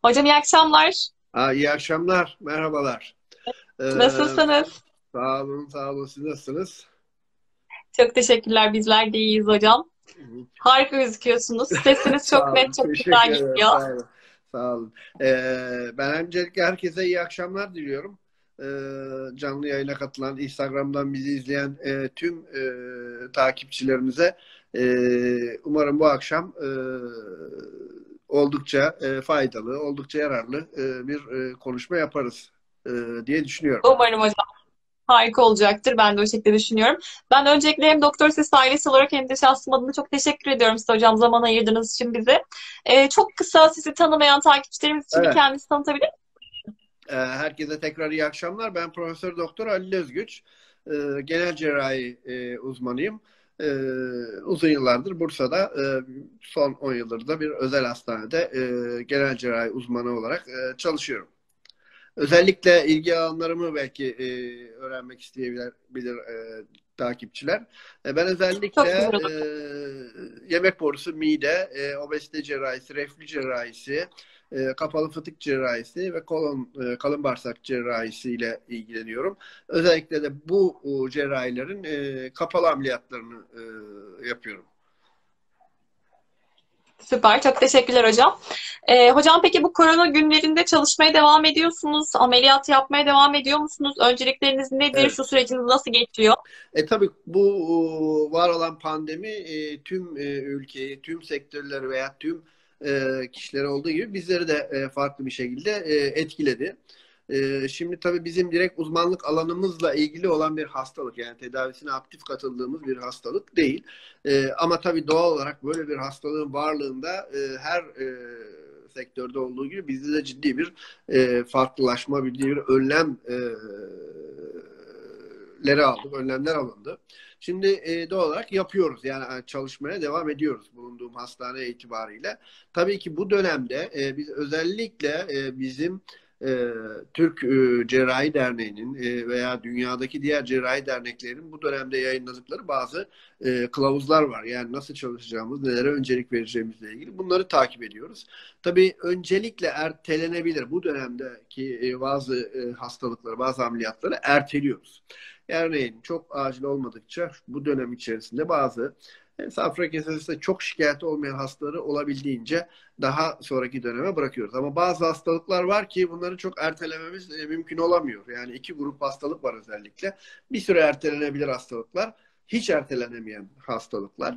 Hocam iyi akşamlar. İyi akşamlar, merhabalar. Ee, Nasılsınız? Sağ olun, sağ olun. Siz nasılsınız? Çok teşekkürler. Bizler de iyiyiz hocam. Harika gözüküyorsunuz. Sesiniz çok Sağ net, olun, çok güzel teşekkür ederim, geliyor. sağ olun. Sağ olun. Ben öncelikle herkese iyi akşamlar diliyorum. Canlı yayına katılan, Instagram'dan bizi izleyen tüm takipçilerimize umarım bu akşam oldukça faydalı, oldukça yararlı bir konuşma yaparız diye düşünüyorum. Umarım hocam harika olacaktır. Ben de o şekilde düşünüyorum. Ben öncelikle hem Doktor Ses ailesi olarak hem de şahsım adına çok teşekkür ediyorum size hocam zaman ayırdığınız için bize. Çok kısa sizi tanımayan takipçilerimiz için bir Evet. kendinizi tanıtabilir misiniz? Herkese tekrar iyi akşamlar. Ben Profesör Doktor Ali Özgüç. Genel cerrahi uzmanıyım. Uzun yıllardır Bursa'da, son 10 yıldır da bir özel hastanede genel cerrahi uzmanı olarak çalışıyorum. Özellikle ilgi alanlarımı belki öğrenmek isteyebilir takipçiler. Ben özellikle Çok güzel olur. yemek borusu, mide, obezite cerrahisi, reflü cerrahisi, kapalı fıtık cerrahisi ve kalın bağırsak cerrahisi ile ilgileniyorum. Özellikle de bu cerrahilerin kapalı ameliyatlarını yapıyorum. Süper. Çok teşekkürler hocam. Hocam peki bu korona günlerinde çalışmaya devam ediyorsunuz? Ameliyat yapmaya devam ediyor musunuz? Öncelikleriniz nedir? Evet. Şu süreciniz nasıl geçiyor? Tabii bu var olan pandemi tüm ülkeyi, tüm sektörleri veya tüm kişileri olduğu gibi bizleri de farklı bir şekilde etkiledi. Şimdi tabii bizim direkt uzmanlık alanımızla ilgili olan bir hastalık, yani tedavisine aktif katıldığımız bir hastalık değil. Ama tabii doğal olarak böyle bir hastalığın varlığında her sektörde olduğu gibi bizde de ciddi bir farklılaşma, bir önlem önlemler alındı. Şimdi doğal olarak yapıyoruz. Yani çalışmaya devam ediyoruz bulunduğum hastane itibariyle. Tabii ki bu dönemde biz özellikle bizim Türk Cerrahi Derneği'nin veya dünyadaki diğer cerrahi derneklerin bu dönemde yayınladıkları bazı kılavuzlar var. Yani nasıl çalışacağımız, nelere öncelik vereceğimizle ilgili bunları takip ediyoruz. Tabii öncelikle ertelenebilir. Bu dönemdeki bazı hastalıkları, bazı ameliyatları erteliyoruz. Örneğin çok acil olmadıkça bu dönem içerisinde bazı safra kesesinde çok şikayeti olmayan hastaları olabildiğince daha sonraki döneme bırakıyoruz. Ama bazı hastalıklar var ki bunları çok ertelememiz mümkün olamıyor. Yani iki grup hastalık var özellikle. Bir süre ertelenebilir hastalıklar, hiç ertelenemeyen hastalıklar.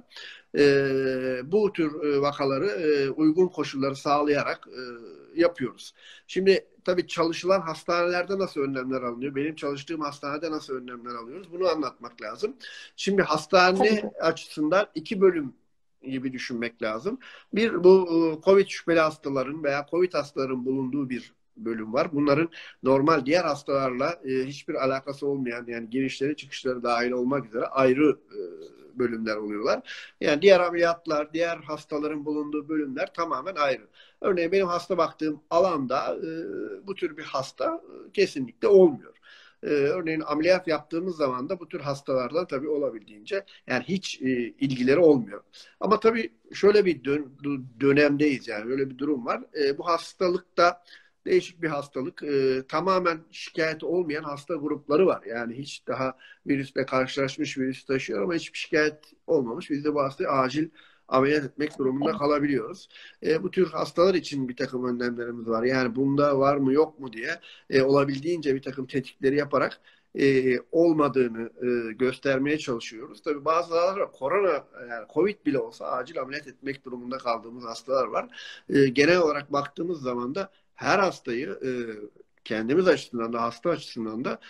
Bu tür vakaları uygun koşulları sağlayarak yapıyoruz. Şimdi tabii çalışılan hastanelerde nasıl önlemler alınıyor? Benim çalıştığım hastanede nasıl önlemler alıyoruz? Bunu anlatmak lazım. Şimdi Tabii hastane ki. açısından iki bölüm gibi düşünmek lazım. Bir, bu COVID şüpheli hastaların veya COVID hastaların bulunduğu bir bölüm var. Bunların normal diğer hastalarla hiçbir alakası olmayan, yani girişleri çıkışları dahil olmak üzere ayrı bölümler oluyorlar. Yani diğer ameliyatlar, diğer hastaların bulunduğu bölümler tamamen ayrı. Örneğin benim hasta baktığım alanda bu tür bir hasta kesinlikle olmuyor. Örneğin ameliyat yaptığımız zaman da bu tür hastalarla tabii olabildiğince yani hiç ilgileri olmuyor. Ama tabii şöyle bir dönemdeyiz, yani böyle bir durum var. Bu hastalıkta değişik bir hastalık. Tamamen şikayeti olmayan hasta grupları var. Yani hiç daha virüsle karşılaşmış, virüs taşıyor ama hiçbir şikayet olmamış. Biz de bu hastayı acil ameliyat etmek durumunda kalabiliyoruz. Bu tür hastalar için bir takım önlemlerimiz var. Yani bunda var mı yok mu diye olabildiğince bir takım tetkikleri yaparak olmadığını göstermeye çalışıyoruz. Tabii bazıları korona, yani Covid bile olsa acil ameliyat etmek durumunda kaldığımız hastalar var. Genel olarak baktığımız zaman da her hastayı kendimiz açısından da hasta açısından da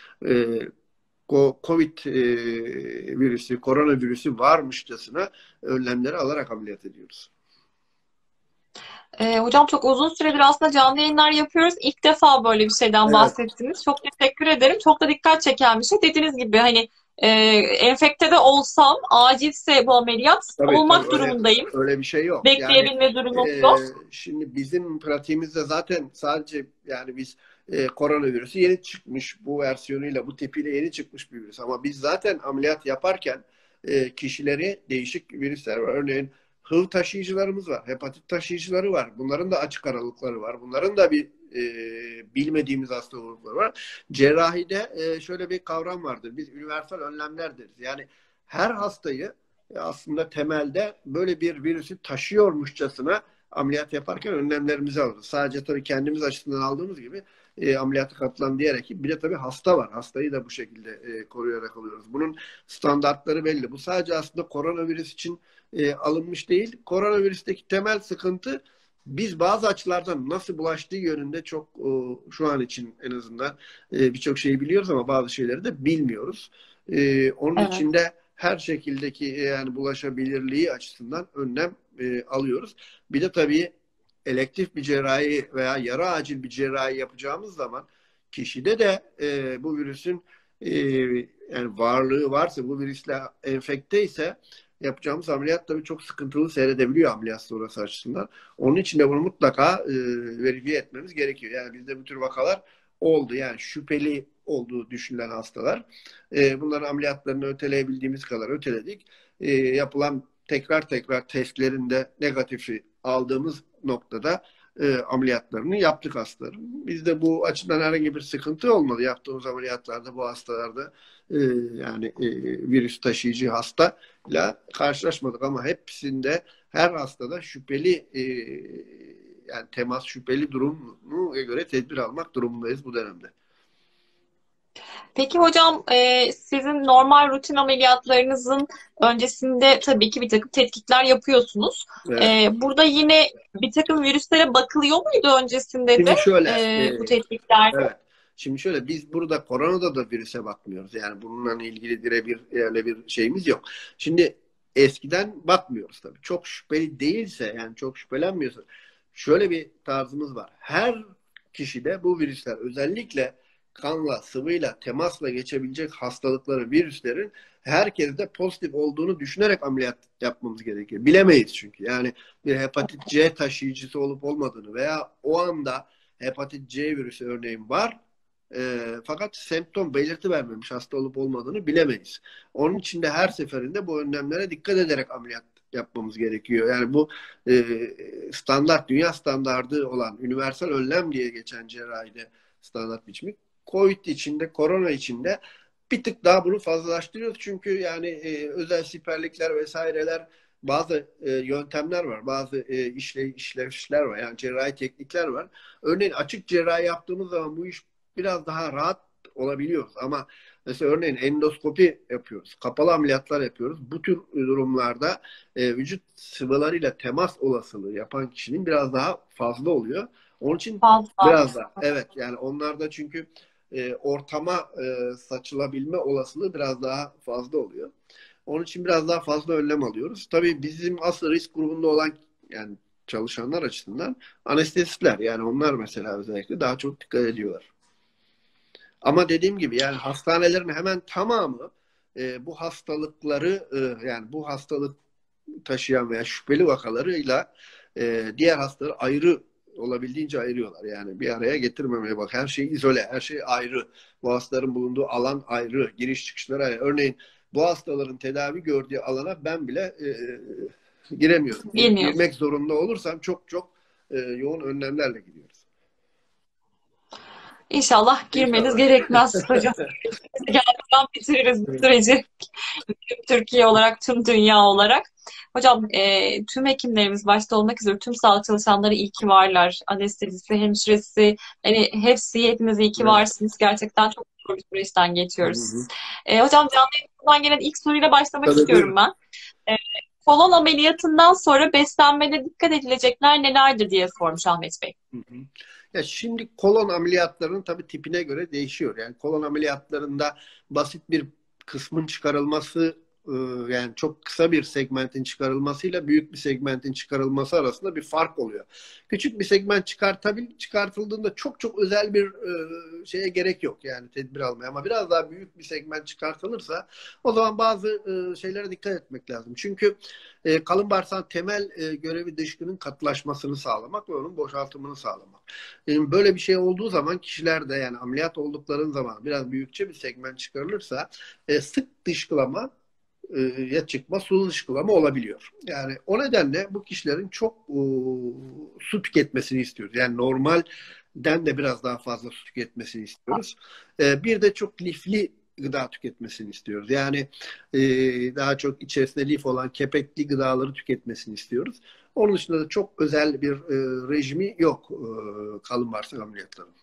Covid virüsü, koronavirüsü varmışçasına önlemleri alarak ameliyat ediyoruz. Hocam çok uzun süredir aslında canlı yayınlar yapıyoruz. İlk defa böyle bir şeyden Evet, bahsettiniz. Çok teşekkür ederim. Çok da dikkat çeken bir şey. Dediğiniz gibi hani enfekte de olsam acilse bu ameliyat tabii olmak öyle durumundayım. öyle bir şey yok. Yani Bekleyebilme durumum yok. şimdi bizim pratiğimizde zaten sadece yani biz koronavirüsü yeni çıkmış, bu versiyonuyla, bu tipiyle yeni çıkmış bir virüs. Ama biz zaten ameliyat yaparken kişileri değişik virüsler var. Örneğin HIV taşıyıcılarımız var. Hepatit taşıyıcıları var. Bunların da açık aralıkları var. Bunların da bir bilmediğimiz hastalıkları var. Cerrahide şöyle bir kavram vardır. Biz universal önlemler deriz. Yani her hastayı aslında temelde böyle bir virüsü taşıyormuşçasına ameliyat yaparken önlemlerimizi alırız. Sadece tabii kendimiz açısından aldığımız gibi ameliyata katılan diğer ekip. Bir de tabii hasta var. Hastayı da bu şekilde koruyarak alıyoruz. Bunun standartları belli. Bu sadece aslında koronavirüs için alınmış değil. Koronavirüsteki temel sıkıntı biz bazı açılardan nasıl bulaştığı yönünde çok şu an için en azından birçok şeyi biliyoruz ama bazı şeyleri de bilmiyoruz. Onun Evet. için de her şekildeki yani bulaşabilirliği açısından önlem alıyoruz. Bir de tabii elektif bir cerrahi veya yarı acil bir cerrahi yapacağımız zaman kişide de bu virüsün yani varlığı varsa, bu virüsle enfekte ise yapacağımız ameliyat tabii çok sıkıntılı seyredebiliyor ameliyat sonrası açısından. Onun için de bunu mutlaka verifiye etmemiz gerekiyor. Yani bizde bu tür vakalar oldu. Yani şüpheli olduğu düşünülen hastalar. Bunların ameliyatlarını öteleyebildiğimiz kadar öteledik. Yapılan tekrar tekrar testlerinde negatifi aldığımız noktada ameliyatlarını yaptık hastaların. Bizde bu açıdan herhangi bir sıkıntı olmadı. Yaptığımız ameliyatlarda bu hastalarda yani virüs taşıyıcı hastayla karşılaşmadık ama hepsinde her hastada şüpheli yani temas şüpheli durumuna göre tedbir almak durumundayız bu dönemde. Peki hocam, sizin normal rutin ameliyatlarınızın öncesinde tabii ki bir takım tetkikler yapıyorsunuz. Evet. Burada yine bir takım virüslere bakılıyor muydu öncesinde de Şimdi şöyle bu tetkiklerde? evet. Şimdi şöyle biz burada koronada da virüse bakmıyoruz. Yani bununla ilgili birebir öyle bir şeyimiz yok. Şimdi eskiden bakmıyoruz tabii. Çok şüpheli değilse yani çok şüphelenmiyorsa şöyle bir tarzımız var. Her kişide bu virüsler özellikle kanla, sıvıyla, temasla geçebilecek hastalıkları, virüslerin herkeste pozitif olduğunu düşünerek ameliyat yapmamız gerekiyor. Bilemeyiz çünkü. Yani bir hepatit C taşıyıcısı olup olmadığını veya o anda hepatit C virüsü örneğin var. Fakat semptom belirti vermemiş hasta olup olmadığını bilemeyiz. Onun için de her seferinde bu önlemlere dikkat ederek ameliyat yapmamız gerekiyor. Yani bu e, standart, dünya standardı olan universal önlem diye geçen cerrahide standart biçimi. Covid içinde, korona içinde bir tık daha bunu fazlalaştırıyoruz. Çünkü yani özel siperlikler vesaireler bazı yöntemler var. Bazı işlevler var. Yani cerrahi teknikler var. Örneğin açık cerrahi yaptığımız zaman bu iş biraz daha rahat olabiliyor. Ama mesela örneğin endoskopi yapıyoruz. Kapalı ameliyatlar yapıyoruz. Bu tür durumlarda vücut sıvılarıyla temas olasılığı yapan kişinin biraz daha fazla oluyor. Onun için Fazla. biraz da evet yani onlarda çünkü ortama saçılabilme olasılığı biraz daha fazla oluyor. Onun için biraz daha fazla önlem alıyoruz. Tabii bizim asıl risk grubunda olan yani çalışanlar açısından anestezistler yani onlar mesela özellikle daha çok dikkat ediyorlar. Ama dediğim gibi yani hastanelerin hemen tamamı bu hastalıkları yani bu hastalık taşıyan veya şüpheli vakalarıyla diğer hastaları ayrı olabildiğince ayırıyorlar. Yani bir araya getirmemeye bak. Her şey izole, her şey ayrı. Bu hastaların bulunduğu alan ayrı, giriş çıkışları ayrı. Örneğin bu hastaların tedavi gördüğü alana ben bile giremiyorum. Bilmiyoruz. Girmek zorunda olursam çok çok yoğun önlemlerle gidiyoruz. İnşallah girmeniz İnşallah. gerekmez hocam. Gelmeden bitiririz bu süreci. Tüm Türkiye olarak, tüm dünya olarak. Hocam, tüm hekimlerimiz başta olmak üzere tüm sağlık çalışanları iyi ki varlar. Anestezisi, hemşiresi, hani hepsi, hepiniz iyi ki Evet. varsınız. Gerçekten çok zor bir süreçten Hı geçiyoruz. hı. Hocam, canlı yayınımızdan gelen ilk soruyla başlamak Tabii istiyorum buyurun. ben. E, Kolon ameliyatından sonra beslenmede dikkat edilecekler nelerdir diye sormuş Ahmet Bey. Hı hı. Ya şimdi kolon ameliyatlarının tabii tipine göre değişiyor. Yani kolon ameliyatlarında basit bir kısmın çıkarılması yani çok kısa bir segmentin çıkarılmasıyla büyük bir segmentin çıkarılması arasında bir fark oluyor. Küçük bir segment çıkartıldığında çok çok özel bir şeye gerek yok yani tedbir almaya ama biraz daha büyük bir segment çıkartılırsa o zaman bazı şeylere dikkat etmek lazım. Çünkü kalın bağırsağın temel görevi dışkının katılaşmasını sağlamak ve onun boşaltımını sağlamak. Böyle bir şey olduğu zaman kişilerde yani ameliyat oldukları zaman biraz büyükçe bir segment çıkarılırsa sık dışkılama ya çıkma sulu dışkılama olabiliyor. Yani o nedenle bu kişilerin çok su tüketmesini istiyoruz. Yani normalden de biraz daha fazla su tüketmesini istiyoruz. Bir de çok lifli gıda tüketmesini istiyoruz. Yani e, daha çok içerisinde lif olan kepekli gıdaları tüketmesini istiyoruz. Onun dışında da çok özel bir rejimi yok kalın bağırsak ameliyatlarının.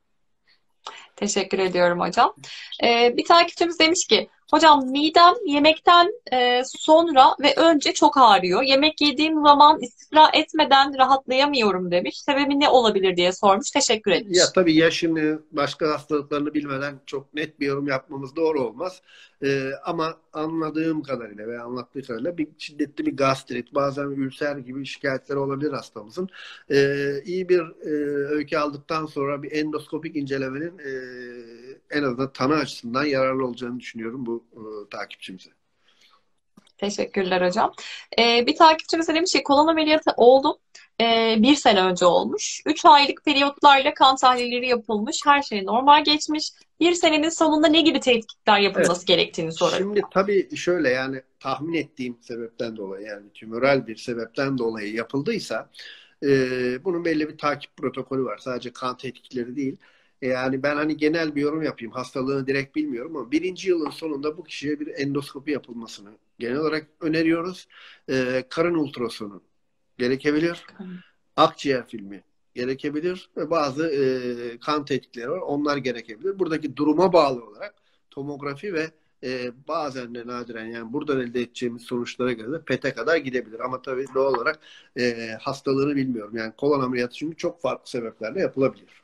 Teşekkür ediyorum hocam. Bir takipçimiz demiş ki, hocam midem yemekten sonra ve önce çok ağrıyor. Yemek yediğim zaman istifra etmeden rahatlayamıyorum demiş. Sebebi ne olabilir diye sormuş. Teşekkür Ya etmiş. tabii yaşını, başka hastalıklarını bilmeden çok net bir yorum yapmamız doğru olmaz. Ama anladığım kadarıyla ve anlattığı kadarıyla bir şiddetli bir gastrit, bazen ülser gibi şikayetleri olabilir hastamızın. İyi bir öykü aldıktan sonra bir endoskopik incelemenin en azından tanı açısından yararlı olacağını düşünüyorum bu takipçimize. Teşekkürler hocam. Bir takipçimiz de demiş ki, kolon ameliyatı oldum. Bir sene önce olmuş. 3 aylık periyotlarla kan tahlilleri yapılmış. Her şey normal geçmiş. Bir senenin sonunda ne gibi tetkikler Evet. yapılması gerektiğini soruyor. Şimdi tabii şöyle yani tahmin ettiğim sebepten dolayı yani tümöral bir sebepten dolayı yapıldıysa bunun belli bir takip protokolü var. Sadece kan tetkikleri değil. Yani ben hani genel bir yorum yapayım. Hastalığını direkt bilmiyorum ama birinci yılın sonunda bu kişiye bir endoskopi yapılmasını genel olarak öneriyoruz. Karın ultrasonu gerekebilir. Akciğer filmi gerekebilir ve bazı kan tetkikleri var. Onlar gerekebilir. Buradaki duruma bağlı olarak tomografi ve bazen de nadiren yani buradan elde edeceğimiz sonuçlara göre de PET'e kadar gidebilir. Ama tabii doğal olarak hastalığını bilmiyorum. Yani kolon ameliyatı çünkü çok farklı sebeplerle yapılabilir.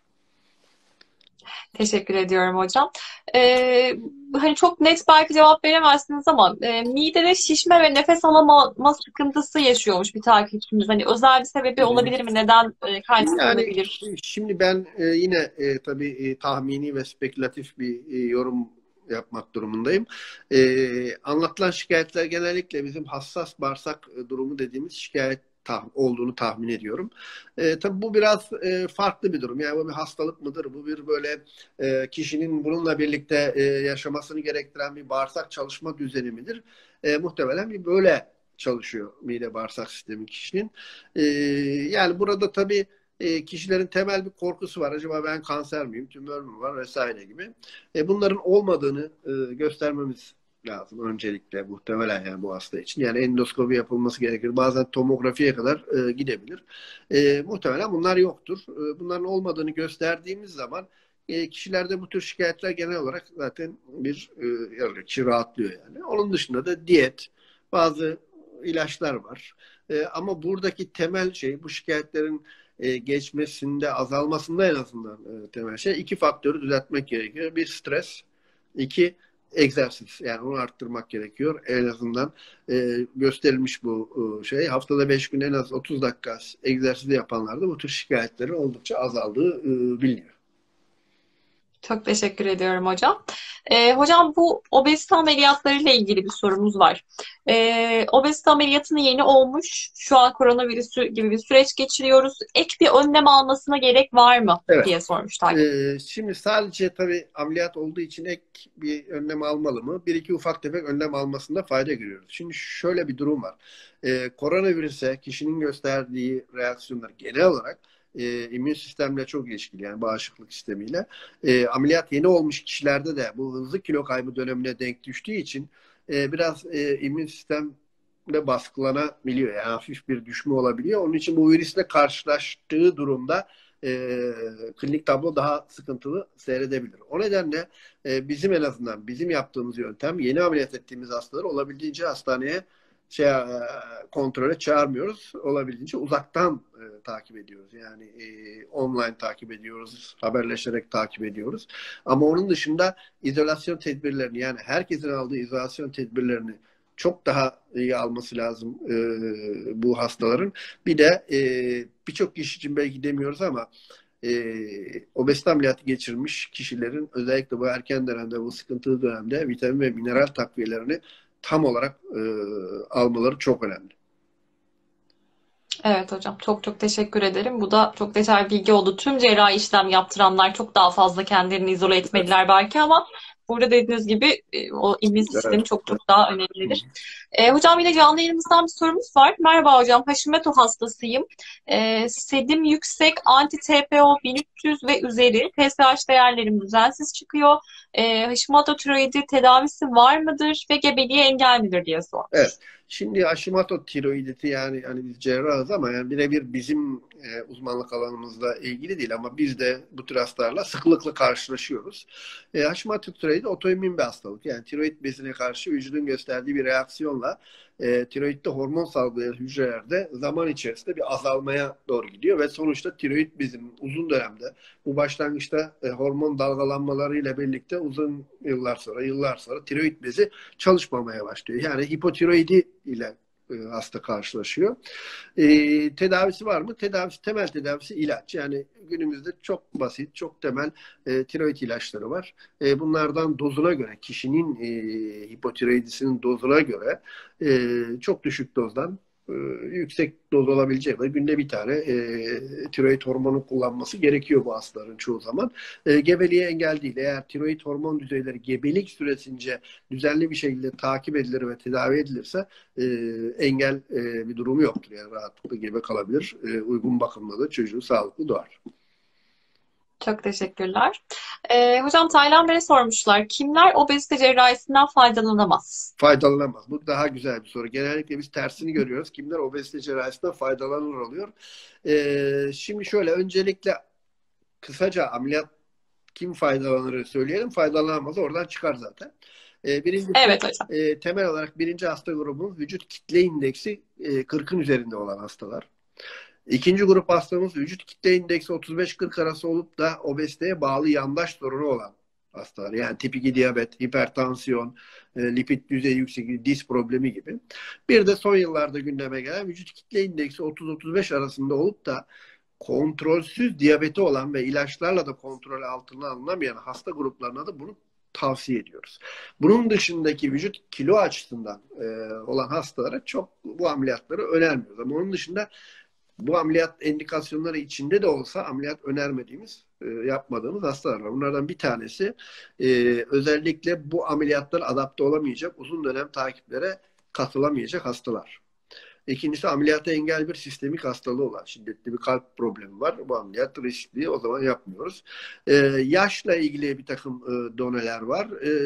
Teşekkür ediyorum hocam. Hani çok net belki cevap veremezsiniz ama midede şişme ve nefes alamama sıkıntısı yaşıyormuş bir takipçimiz. Hani özel bir sebebi olabilir mi? Neden Yani kaynaklanabilir? şimdi ben yine tabii tahmini ve spekülatif bir yorum yapmak durumundayım. Anlatılan şikayetler genellikle bizim hassas bağırsak durumu dediğimiz şikayet olduğunu tahmin ediyorum. Tabii bu biraz farklı bir durum. Yani bu bir hastalık mıdır? Bu bir böyle kişinin bununla birlikte yaşamasını gerektiren bir bağırsak çalışma düzeni midir? Muhtemelen bir böyle çalışıyor mide bağırsak sistemi kişinin. E, Yani burada tabii kişilerin temel bir korkusu var. Acaba ben kanser miyim, tümör mü var vesaire gibi. Bunların olmadığını göstermemiz lazım öncelikle muhtemelen yani bu hasta için. Yani endoskopi yapılması gerekir. Bazen tomografiye kadar gidebilir. Muhtemelen bunlar yoktur. Bunların olmadığını gösterdiğimiz zaman kişilerde bu tür şikayetler genel olarak zaten kişi rahatlıyor yani. Onun dışında da diyet, bazı ilaçlar var. Ama buradaki temel şey bu şikayetlerin geçmesinde, azalmasında en azından temel şey iki faktörü düzeltmek gerekiyor. Bir stres, iki egzersiz. Yani onu arttırmak gerekiyor. En azından gösterilmiş bu şey. Haftada 5 gün en az 30 dakika egzersiz yapanlarda bu tür şikayetlerin oldukça azaldığı biliniyor. Çok teşekkür ediyorum hocam. Hocam bu obezite ameliyatları ile ilgili bir sorumuz var. Obezite ameliyatını yeni olmuş. Şu an koronavirüsü gibi bir süreç geçiriyoruz. Ek bir önlem almasına gerek var mı Evet. diye sormuş takip. Şimdi sadece tabii ameliyat olduğu için ek bir önlem almalı mı? Bir iki ufak tefek önlem almasında fayda görüyoruz. Şimdi şöyle bir durum var. Koronavirüse kişinin gösterdiği reaksiyonlar genel olarak immün sistemle çok ilişkili yani bağışıklık sistemiyle. Ameliyat yeni olmuş kişilerde de bu hızlı kilo kaybı dönemine denk düştüğü için biraz immün sistem de baskılanabiliyor. Yani hafif bir düşme olabiliyor. Onun için bu virüsle karşılaştığı durumda klinik tablo daha sıkıntılı seyredebilir. O nedenle bizim en azından bizim yaptığımız yöntem yeni ameliyat ettiğimiz hastaları olabildiğince hastaneye kontrole çağırmıyoruz. Olabildiğince uzaktan takip ediyoruz. Yani online takip ediyoruz, haberleşerek takip ediyoruz. Ama onun dışında izolasyon tedbirlerini yani herkesin aldığı izolasyon tedbirlerini çok daha iyi alması lazım bu hastaların. Bir de birçok kişi için belki demiyoruz ama obezite ameliyatı geçirmiş kişilerin özellikle bu erken dönemde, bu sıkıntılı dönemde vitamin ve mineral takviyelerini tam olarak almaları çok önemli. Evet hocam, çok çok teşekkür ederim. Bu da çok detaylı bilgi oldu. Tüm cerrahi işlem yaptıranlar çok daha fazla kendilerini izole etmediler belki ama Burada dediğiniz gibi o immün sistemi Evet. çok çok daha önemlidir. Hocam yine canlı yayınımızdan bir sorumuz var. Merhaba hocam, Hashimoto hastasıyım. Sedim yüksek, anti-TPO 1300 ve üzeri. TSH değerlerim düzensiz çıkıyor. Hashimoto tiroidi tedavisi var mıdır ve gebeliğe engel midir diye Evet. sormuş. Şimdi Hashimoto tiroiditi, yani hani biz cerrahız ama yani birebir bizim uzmanlık alanımızla ilgili değil ama biz de bu tür hastalarla sıklıkla karşılaşıyoruz. Hashimoto tiroidi otoimmün bir hastalık. Yani tiroid bezine karşı vücudun gösterdiği bir reaksiyonla tiroidde hormon salgılayan hücrelerde zaman içerisinde bir azalmaya doğru gidiyor ve sonuçta tiroid bezinin uzun dönemde bu başlangıçta hormon dalgalanmalarıyla birlikte uzun yıllar sonra tiroid bezi çalışmamaya başlıyor. Yani hipotiroidi ile hasta karşılaşıyor. Tedavisi var mı? Temel tedavisi ilaç. Yani günümüzde çok basit, çok temel tiroid ilaçları var. Bunlardan dozuna göre, kişinin hipotiroidisinin dozuna göre çok düşük dozdan yüksek doz olabilecek ve günde bir tane tiroid hormonu kullanması gerekiyor bu hastaların çoğu zaman. Gebeliğe engel değil. Eğer tiroid hormon düzeyleri gebelik süresince düzenli bir şekilde takip edilir ve tedavi edilirse engel bir durumu yoktur. Yani rahatlıkla gebe kalabilir. Uygun bakımla da çocuğu sağlıklı doğar. Çok teşekkürler. Hocam Taylan Bey'e sormuşlar. Kimler obezite cerrahisinden faydalanamaz? Faydalanamaz. Bu daha güzel bir soru. Genellikle biz tersini görüyoruz. Kimler obezite cerrahisinden faydalanır oluyor. Şimdi şöyle, öncelikle kısaca ameliyat kim faydalanır söyleyelim. Faydalanamaz. Oradan çıkar zaten. Birincisi, Evet hocam. temel olarak birinci hasta grubumuz vücut kitle indeksi 40'ın üzerinde olan hastalar. İkinci grup hastamız vücut kitle indeksi 35-40 arası olup da obeziteye bağlı yandaş sorunu olan hastalar. Yani tip 2 diyabet, hipertansiyon, lipid düzeyi yüksek, diz problemi gibi. Bir de son yıllarda gündeme gelen vücut kitle indeksi 30-35 arasında olup da kontrolsüz diyabeti olan ve ilaçlarla da kontrol altına alınamayan hasta gruplarına da bunu tavsiye ediyoruz. Bunun dışındaki vücut kilo açısından olan hastalara çok bu ameliyatları önermiyoruz. Ama onun dışında bu ameliyat indikasyonları içinde de olsa ameliyat önermediğimiz, yapmadığımız hastalar var. Bunlardan bir tanesi özellikle bu ameliyatlara adapte olamayacak, uzun dönem takiplere katılamayacak hastalar. İkincisi, ameliyata engel bir sistemik hastalığı olan, şiddetli bir kalp problemi var. Bu ameliyat riskli, o zaman yapmıyoruz. Yaşla ilgili bir takım doneler var.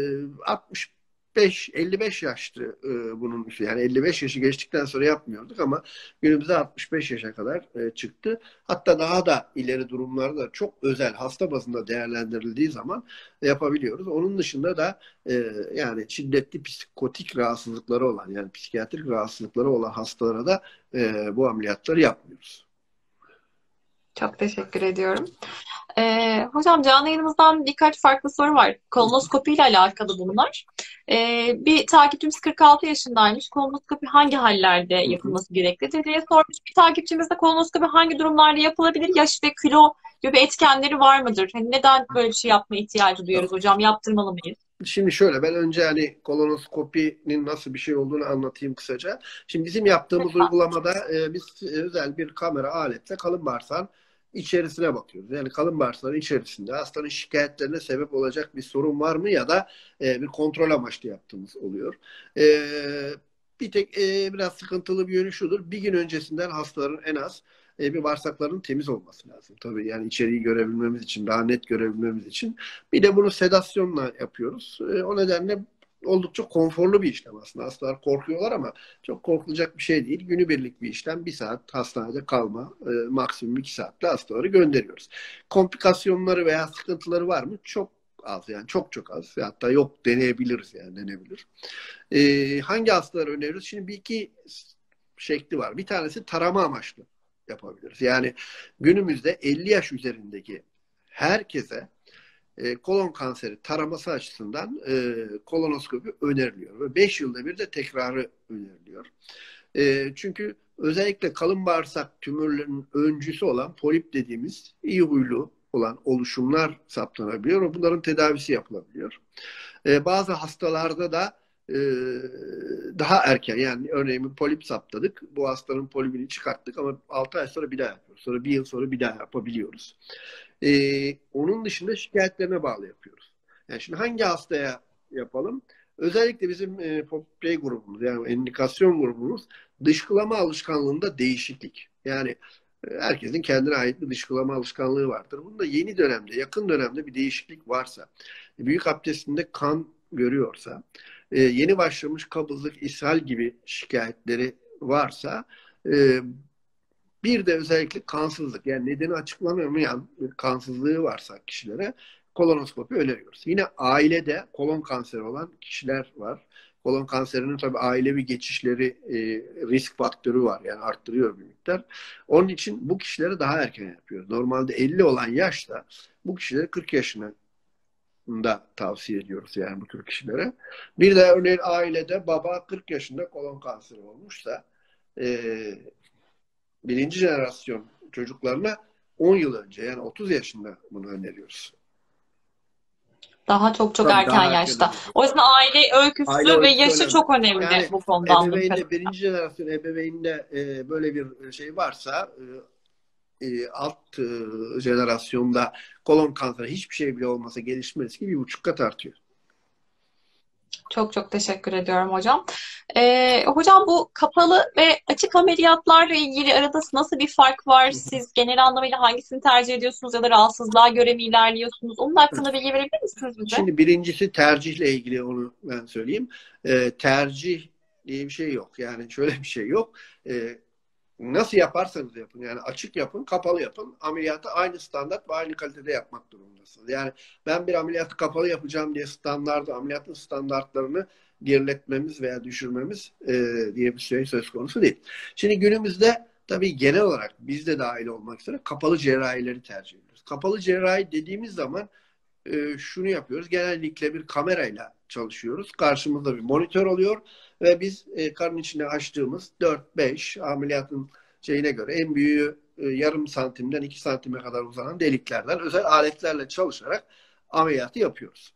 55 yaştı bunun üstü. Yani 55 yaşı geçtikten sonra yapmıyorduk ama günümüzde 65 yaşa kadar çıktı. Hatta daha da ileri durumlarda çok özel hasta bazında değerlendirildiği zaman yapabiliyoruz. Onun dışında da yani şiddetli psikotik rahatsızlıkları olan, yani psikiyatrik rahatsızlıkları olan hastalara da bu ameliyatları yapmıyoruz. Çok teşekkür ediyorum. Hocam canlı yayınımızdan birkaç farklı soru var. Kolonoskopi ile alakalı bunlar. Bir takipçimiz 46 yaşındaymış. Kolonoskopi hangi hallerde Hı hı. yapılması gereklidir diye sormuş. Bir takipçimiz de kolonoskopi hangi durumlarda yapılabilir? Yaş ve kilo gibi etkenleri var mıdır? Hani neden böyle bir şey yapma ihtiyacı duyuyoruz hocam? Yaptırmalı mıyız? Şimdi şöyle, ben önce hani kolonoskopinin nasıl bir şey olduğunu anlatayım kısaca. Şimdi bizim yaptığımız Lütfen. uygulamada biz özel bir kamera aletle kalın bağırsağın içerisine bakıyoruz. Yani kalın bağırsağın içerisinde hastanın şikayetlerine sebep olacak bir sorun var mı ya da bir kontrol amaçlı yaptığımız oluyor. E, Bir tek biraz sıkıntılı bir yönü şudur. Bir gün öncesinden hastaların en az bir bağırsakların temiz olması lazım. Tabii yani içeriği görebilmemiz için, daha net görebilmemiz için. Bir de bunu sedasyonla yapıyoruz. O nedenle oldukça konforlu bir işlem aslında. Hastalar korkuyorlar ama çok korkulacak bir şey değil. Günübirlik bir işlem. Bir saat hastanede kalma, maksimum 2 saatte hastaları gönderiyoruz. Komplikasyonları veya sıkıntıları var mı? Çok az, yani çok çok az. Hatta yok deneyebiliriz, yani denebilir. Hangi hastaları öneriyoruz? Şimdi bir iki şekli var. Bir tanesi tarama amaçlı yapabiliriz. Yani günümüzde 50 yaş üzerindeki herkese kolon kanseri taraması açısından kolonoskopi öneriliyor. Ve 5 yılda bir de tekrarı öneriliyor. Çünkü özellikle kalın bağırsak tümörlerinin öncüsü olan polip dediğimiz iyi huylu olan oluşumlar saptanabiliyor ve bunların tedavisi yapılabiliyor. Bazı hastalarda da e, daha erken, yani örneğin bir polip saptadık. Bu hastanın polibini çıkarttık ama 6 ay sonra bir daha yapıyoruz. Sonra bir yıl sonra bir daha yapabiliyoruz. Onun dışında şikayetlerine bağlı yapıyoruz. Yani şimdi hangi hastaya yapalım? Özellikle bizim şey grubumuz, yani indikasyon grubumuz, dışkılama alışkanlığında değişiklik. Yani herkesin kendine ait bir dışkılama alışkanlığı vardır. Bunda yeni dönemde, yakın dönemde bir değişiklik varsa, büyük abdestinde kan görüyorsa, yeni başlamış kabızlık, ishal gibi şikayetleri varsa, e, bir de özellikle kansızlık, yani nedeni açıklanamayan bir kansızlığı varsa kişilere kolonoskopi öneriyoruz. Yine ailede kolon kanseri olan kişiler var. Kolon kanserinin tabii ailevi geçişleri, risk faktörü var, yani arttırıyor bir miktar. Onun için bu kişilere daha erken yapıyoruz. Normalde 50 olan yaşta bu kişileri 40 yaşına da tavsiye ediyoruz yani bu tür kişilere. Bir de örneğin ailede baba 40 yaşında kolon kanseri olmuşsa, e, birinci jenerasyon çocuklarına 10 yıl önce, yani 30 yaşında bunu öneriyoruz. Daha çok çok Tabii erken daha erken yaşta. öneriyoruz. O yüzden aile Aile öyküsü ve öyküsü yaşı önemli. çok önemli Yani bu konuda anladığım ebeveynde, kadarıyla. birinci jenerasyon ebeveynde böyle bir şey varsa, alt jenerasyonda kolon kanseri hiçbir şey bile olmasa gelişme riski 1,5 kat artıyor. Çok çok teşekkür ediyorum hocam. Hocam bu kapalı ve açık ameliyatlarla ilgili arada nasıl bir fark var? Siz genel anlamıyla hangisini tercih ediyorsunuz ya da rahatsızlığa göre mi ilerliyorsunuz? Onun hakkında bilgi verebilir misiniz bize? Şimdi birincisi tercihle ilgili, onu ben söyleyeyim. Tercih diye bir şey yok. Yani şöyle bir şey yok. Nasıl yaparsanız yapın. Yani açık yapın, kapalı yapın. Ameliyatı aynı standart ve aynı kalitede yapmak durumundasınız. Yani ben bir ameliyatı kapalı yapacağım diye ameliyatın standartlarını geriletmemiz veya düşürmemiz diye bir şey söz konusu değil. Şimdi günümüzde tabii genel olarak biz de dahil olmak üzere kapalı cerrahileri tercih ediyoruz. Kapalı cerrahi dediğimiz zaman şunu yapıyoruz. Genellikle bir kamerayla çalışıyoruz. Karşımızda bir monitör oluyor ve biz karın içine açtığımız 4-5 ameliyatın şeyine göre en büyüğü yarım santimden 2 santime kadar uzanan deliklerden özel aletlerle çalışarak ameliyatı yapıyoruz.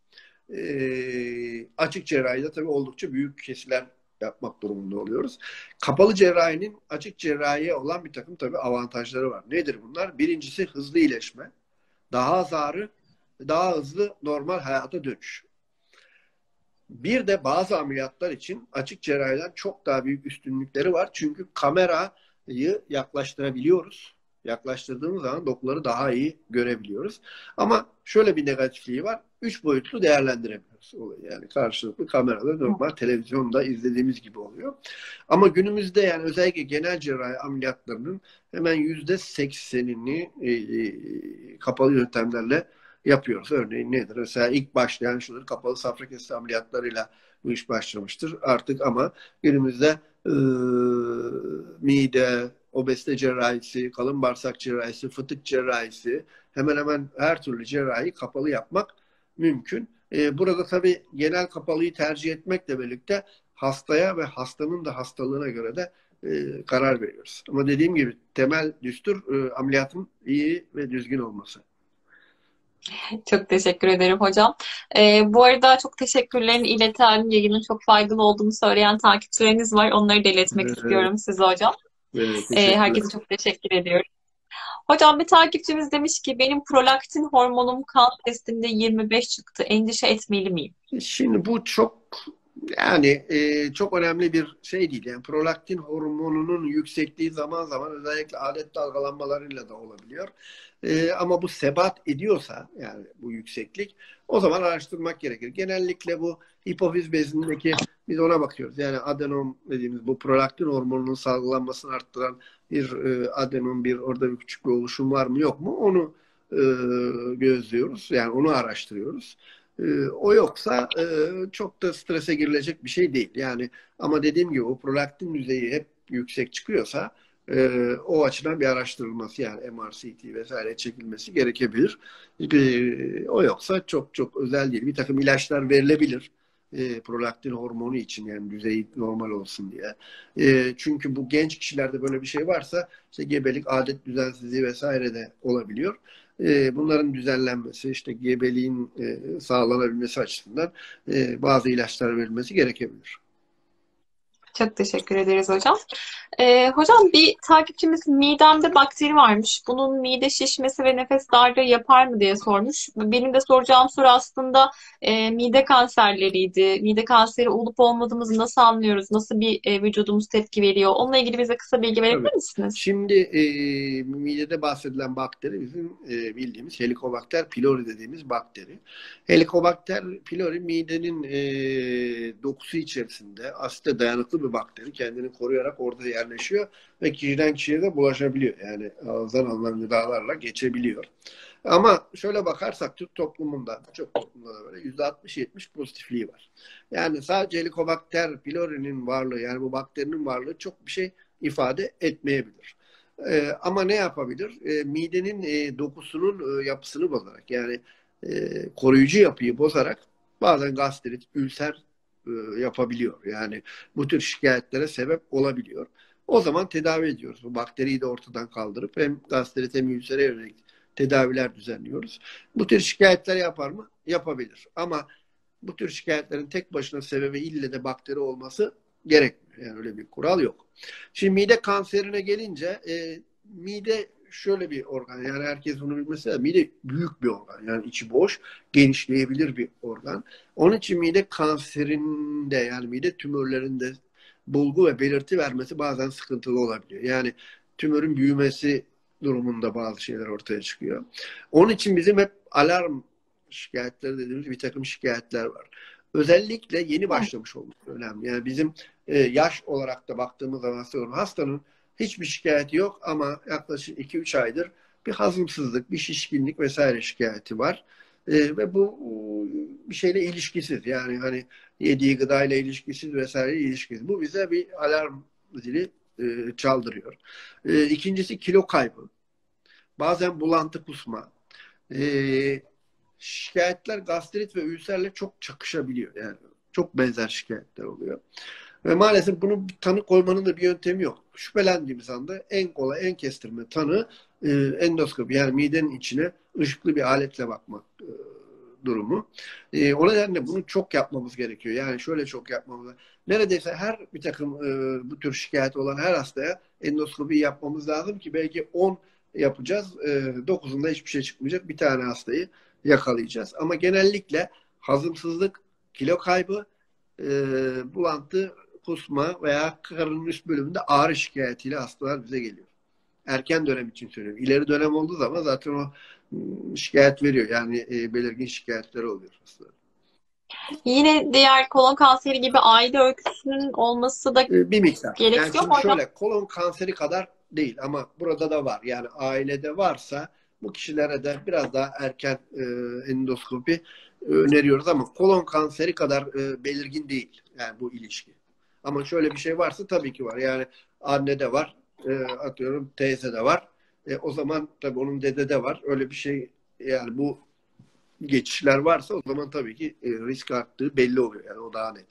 Açık cerrahide tabii oldukça büyük kesiler yapmak durumunda oluyoruz. Kapalı cerrahinin açık cerrahiye olan bir takım tabii avantajları var. Nedir bunlar? Birincisi hızlı iyileşme, daha az ağrı, daha hızlı normal hayata dönüş. Bir de bazı ameliyatlar için açık cerrahiden çok daha büyük üstünlükleri var. Çünkü kamerayı yaklaştırabiliyoruz. Yaklaştırdığımız zaman dokuları daha iyi görebiliyoruz. Ama şöyle bir negatifliği var. 3 boyutlu değerlendiremiyoruz. Yani karşılıklı kamerada normal televizyonda izlediğimiz gibi oluyor. Ama günümüzde yani özellikle genel cerrahi ameliyatlarının hemen %80'ini kapalı yöntemlerle yapıyoruz. Örneğin nedir? Mesela ilk başlayan şudur, kapalı safra kesesi ameliyatlarıyla bu iş başlamıştır. Artık ama günümüzde mide, obezite cerrahisi, kalın bağırsak cerrahisi, fıtık cerrahisi, hemen hemen her türlü cerrahi kapalı yapmak mümkün. Burada tabii genel kapalıyı tercih etmekle birlikte hastaya ve hastanın da hastalığına göre de karar veriyoruz. Ama dediğim gibi temel düstur ameliyatın iyi ve düzgün olması. Çok teşekkür ederim hocam. Bu arada çok teşekkürlerini iletelim. Yayının çok faydalı olduğunu söyleyen takipçileriniz var. Onları da iletmek Evet, istiyorum size hocam. teşekkürler. Herkese çok teşekkür ediyorum. Hocam bir takipçimiz demiş ki benim prolaktin hormonum kan testinde 25 çıktı. Endişe etmeli miyim? Şimdi bu çok, yani çok önemli bir şey değil. Yani prolaktin hormonunun yüksekliği zaman zaman özellikle adet dalgalanmalarıyla da olabiliyor. Ama bu sebat ediyorsa, yani bu yükseklik, o zaman araştırmak gerekir. Genellikle bu hipofiz bezindeki, biz ona bakıyoruz. Yani adenom dediğimiz bu prolaktin hormonunun salgılanmasını arttıran bir adenom, bir orada bir küçük bir oluşum var mı yok mu, onu e, gözlüyoruz. Yani onu araştırıyoruz. O yoksa çok da strese girilecek bir şey değil. Yani ama dediğim gibi o prolaktin düzeyi hep yüksek çıkıyorsa o açıdan bir araştırılması, yani MR, CT vesaire çekilmesi gerekebilir. O yoksa çok çok özel değil. Bir takım ilaçlar verilebilir. Prolaktin hormonu için, yani düzeyi normal olsun diye. Çünkü bu genç kişilerde böyle bir şey varsa işte gebelik, adet düzensizliği vesaire de olabiliyor. Bunların düzenlenmesi, işte gebeliğin sağlanabilmesi açısından bazı ilaçlar verilmesi gerekebilir. Çok teşekkür ederiz hocam. Hocam bir takipçimiz midemde bakteri varmış. Bunun mide şişmesi ve nefes darlığı yapar mı diye sormuş. Benim de soracağım soru aslında mide kanserleriydi. Mide kanseri olup olmadığımızı nasıl anlıyoruz? Nasıl bir vücudumuz tepki veriyor? Onunla ilgili bize kısa bilgi Tabii. verebilir misiniz? Şimdi midede bahsedilen bakteri bizim bildiğimiz Helicobacter pylori dediğimiz bakteri. Helicobacter pylori midenin dokusu içerisinde asite dayanıklı bir bakteri. Kendini koruyarak orada yerleşiyor ve kişiden kişiye de bulaşabiliyor. Yani ağızdan alınan gıdalarla geçebiliyor. Ama şöyle bakarsak Türk toplumunda, birçok toplumda da böyle %60-70 pozitifliği var. Yani sadece Helicobacter pylori'nin varlığı, yani bu bakterinin varlığı çok bir şey ifade etmeyebilir. Ama ne yapabilir? Midenin dokusunun yapısını bozarak, yani koruyucu yapıyı bozarak bazen gastrit, ülser yapabiliyor. Yani bu tür şikayetlere sebep olabiliyor. O zaman tedavi ediyoruz. Bu bakteriyi de ortadan kaldırıp hem gastrit hem ülsere yönelik tedaviler düzenliyoruz. Bu tür şikayetler yapar mı? Yapabilir. Ama bu tür şikayetlerin tek başına sebebi ille de bakteri olması gerekmiyor. Yani öyle bir kural yok. Şimdi mide kanserine gelince mide şöyle bir organ. Yani herkes bunu bilmesi lazım. Mide büyük bir organ. Yani içi boş, genişleyebilir bir organ. Onun için mide kanserinde, yani mide tümörlerinde bulgu ve belirti vermesi bazen sıkıntılı olabiliyor. Yani tümörün büyümesi durumunda bazı şeyler ortaya çıkıyor. Onun için bizim hep alarm şikayetleri dediğimiz bir takım şikayetler var. Özellikle yeni başlamış olması önemli. Yani bizim yaş olarak da baktığımız zaman hastanın hiçbir şikayeti yok ama yaklaşık 2-3 aydır bir hazımsızlık, bir şişkinlik vesaire şikayeti var. Ve bu bir şeyle ilişkisiz. Yani hani yediği gıdayla ilişkisiz vesaire ilişkisiz. Bu bize bir alarm zili çaldırıyor. İkincisi kilo kaybı. Bazen bulantı, kusma. Şikayetler gastrit ve ülserle çok çakışabiliyor. Yani çok benzer şikayetler oluyor. Ve maalesef bunun bir tanı koymanın da bir yöntemi yok. Şüphelendiğimiz anda en kolay, en kestirme tanı endoskopi, yani midenin içine ışıklı bir aletle bakmak durumu. O nedenle bunu çok yapmamız gerekiyor. Yani şöyle çok yapmamız. Neredeyse her bir takım bu tür şikayet olan her hastaya endoskopi yapmamız lazım ki belki 10 yapacağız. 9'unda hiçbir şey çıkmayacak. Bir tane hastayı yakalayacağız. Ama genellikle hazımsızlık, kilo kaybı, bulantı, kusma veya karının üst bölümünde ağrı şikayetiyle hastalar bize geliyor. Erken dönem için söylüyorum. İleri dönem olduğu zaman zaten o şikayet veriyor. Yani belirgin şikayetleri oluyor hastaların. Yine diğer kolon kanseri gibi aile öyküsünün olması da Bir miktar. Yani gerekiyor mu şimdi hocam? şöyle, kolon kanseri kadar değil ama burada da var. Yani ailede varsa bu kişilere de biraz daha erken endoskopi öneriyoruz ama kolon kanseri kadar belirgin değil yani bu ilişki. Ama şöyle bir şey varsa tabii ki var. Yani anne de var, atıyorum teyze de var. O zaman tabii onun dede de var. Öyle bir şey, yani bu geçişler varsa o zaman tabii ki risk arttığı belli oluyor. Yani o daha net.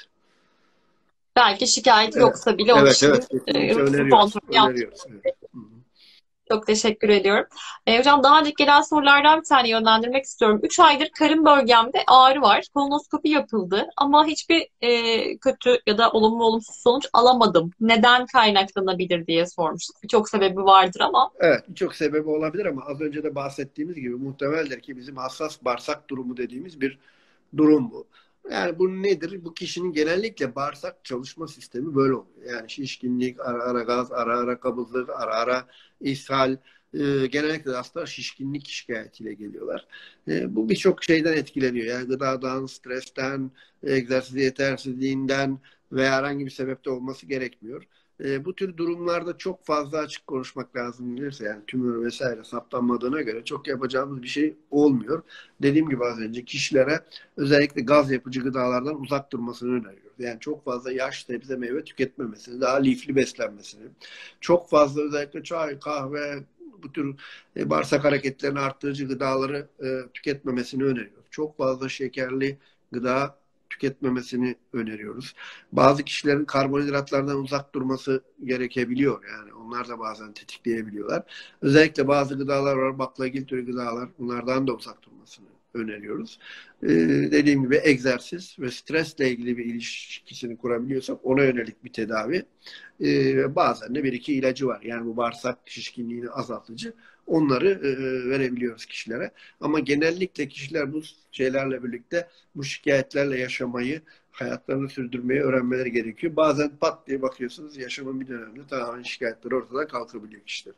Belki şikayet Evet, yoksa bile o evet, kişinin evet. Kesinlikle rutin öneriyoruz. kontrolü yaptırmak. Öneriyoruz. Evet. Hı hı. Çok teşekkür ediyorum. Hocam daha önce gelen sorulardan bir tane yönlendirmek istiyorum. 3 aydır karın bölgemde ağrı var. Kolonoskopi yapıldı ama hiçbir kötü ya da olumlu olumsuz sonuç alamadım. Neden kaynaklanabilir diye sormuştuk. Birçok sebebi vardır ama. Evet, birçok sebebi olabilir ama az önce de bahsettiğimiz gibi muhtemeldir ki bizim hassas bağırsak durumu dediğimiz bir durum bu. Yani bu nedir? Bu kişinin genellikle bağırsak çalışma sistemi böyle oluyor. Yani şişkinlik, ara ara gaz, ara ara kabızlık, ara ara ishal, genellikle hastalar şişkinlik şikayetiyle geliyorlar. Bu birçok şeyden etkileniyor. Yani gıdadan, stresten, egzersiz yetersizliğinden veya herhangi bir sebepte olması gerekmiyor. Bu tür durumlarda çok fazla açık konuşmak lazım gelirse, yani tümör vesaire saptanmadığına göre çok yapacağımız bir şey olmuyor. Dediğim gibi az önce kişilere özellikle gaz yapıcı gıdalardan uzak durmasını öneriyoruz. Yani çok fazla yaş, sebze, meyve tüketmemesini, daha lifli beslenmesini, çok fazla özellikle çay, kahve, bu tür bağırsak hareketlerini arttırıcı gıdaları tüketmemesini öneriyoruz. Çok fazla şekerli gıda tüketmemesini öneriyoruz. Bazı kişilerin karbonhidratlardan uzak durması gerekebiliyor. Yani onlar da bazen tetikleyebiliyorlar. Özellikle bazı gıdalar var, baklagil türü gıdalar. Bunlardan da uzak durmasını öneriyoruz. Dediğim gibi egzersiz ve stresle ilgili bir ilişkisini kurabiliyorsak ona yönelik bir tedavi. Bazen de bir iki ilacı var. Yani bu bağırsak şişkinliğini azaltıcı. Onları verebiliyoruz kişilere. Ama genellikle kişiler bu şeylerle birlikte bu şikayetlerle yaşamayı, hayatlarını sürdürmeyi öğrenmeleri gerekiyor. Bazen pat diye bakıyorsunuz yaşamın bir döneminde tamamen şikayetleri ortadan kalkabiliyor kişiler.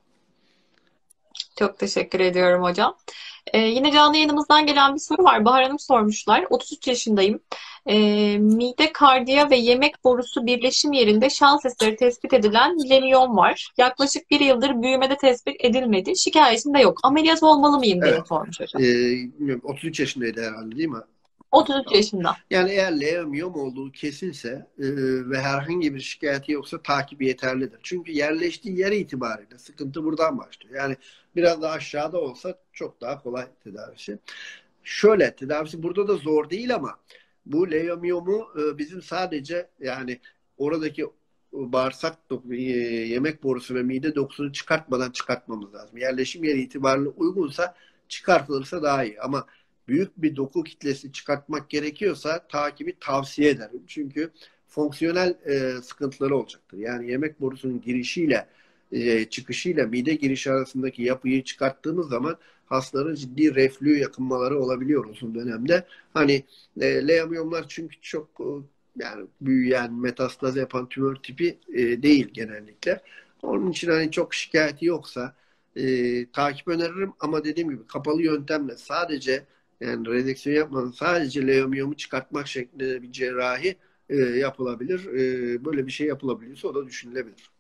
Çok teşekkür ediyorum hocam. Yine canlı yayınımızdan gelen bir soru var. Bahar Hanım sormuşlar. 33 yaşındayım. Mide, kardiya ve yemek borusu birleşim yerinde şans eseri tespit edilen miomom var. Yaklaşık bir yıldır büyümede tespit edilmedi. Şikayetim de yok. Ameliyat olmalı mıyım diye Evet. sormuş hocam. Bilmiyorum, 33 yaşındaydı herhalde değil mi? 33 yaşında. Yani eğer leomiyom olduğu kesinse ve herhangi bir şikayeti yoksa takibi yeterlidir. Çünkü yerleştiği yer itibariyle sıkıntı buradan başlıyor. Yani biraz daha aşağıda olsa çok daha kolay tedavisi. Şöyle tedavisi burada da zor değil ama bu leomiyomu bizim sadece yani oradaki bağırsak yemek borusu ve mide dokusunu çıkartmadan çıkartmamız lazım. Yerleşim yeri itibariyle uygunsa çıkartılırsa daha iyi. Ama büyük bir doku kitlesi çıkartmak gerekiyorsa takibi tavsiye ederim. Çünkü fonksiyonel sıkıntıları olacaktır. Yani yemek borusunun girişiyle çıkışıyla mide girişi arasındaki yapıyı çıkarttığımız zaman hastaların ciddi reflü yakınmaları olabiliyor uzun dönemde. Hani leomiyomlar çünkü çok yani büyüyen, metastaz yapan tümör tipi değil genellikle. Onun için hani çok şikayeti yoksa takip öneririm ama dediğim gibi kapalı yöntemle sadece yani rezeksiyon yapmadan sadece leomiyomu çıkartmak şeklinde bir cerrahi yapılabilir. Böyle bir şey yapılabiliyorsa o da düşünülebilir.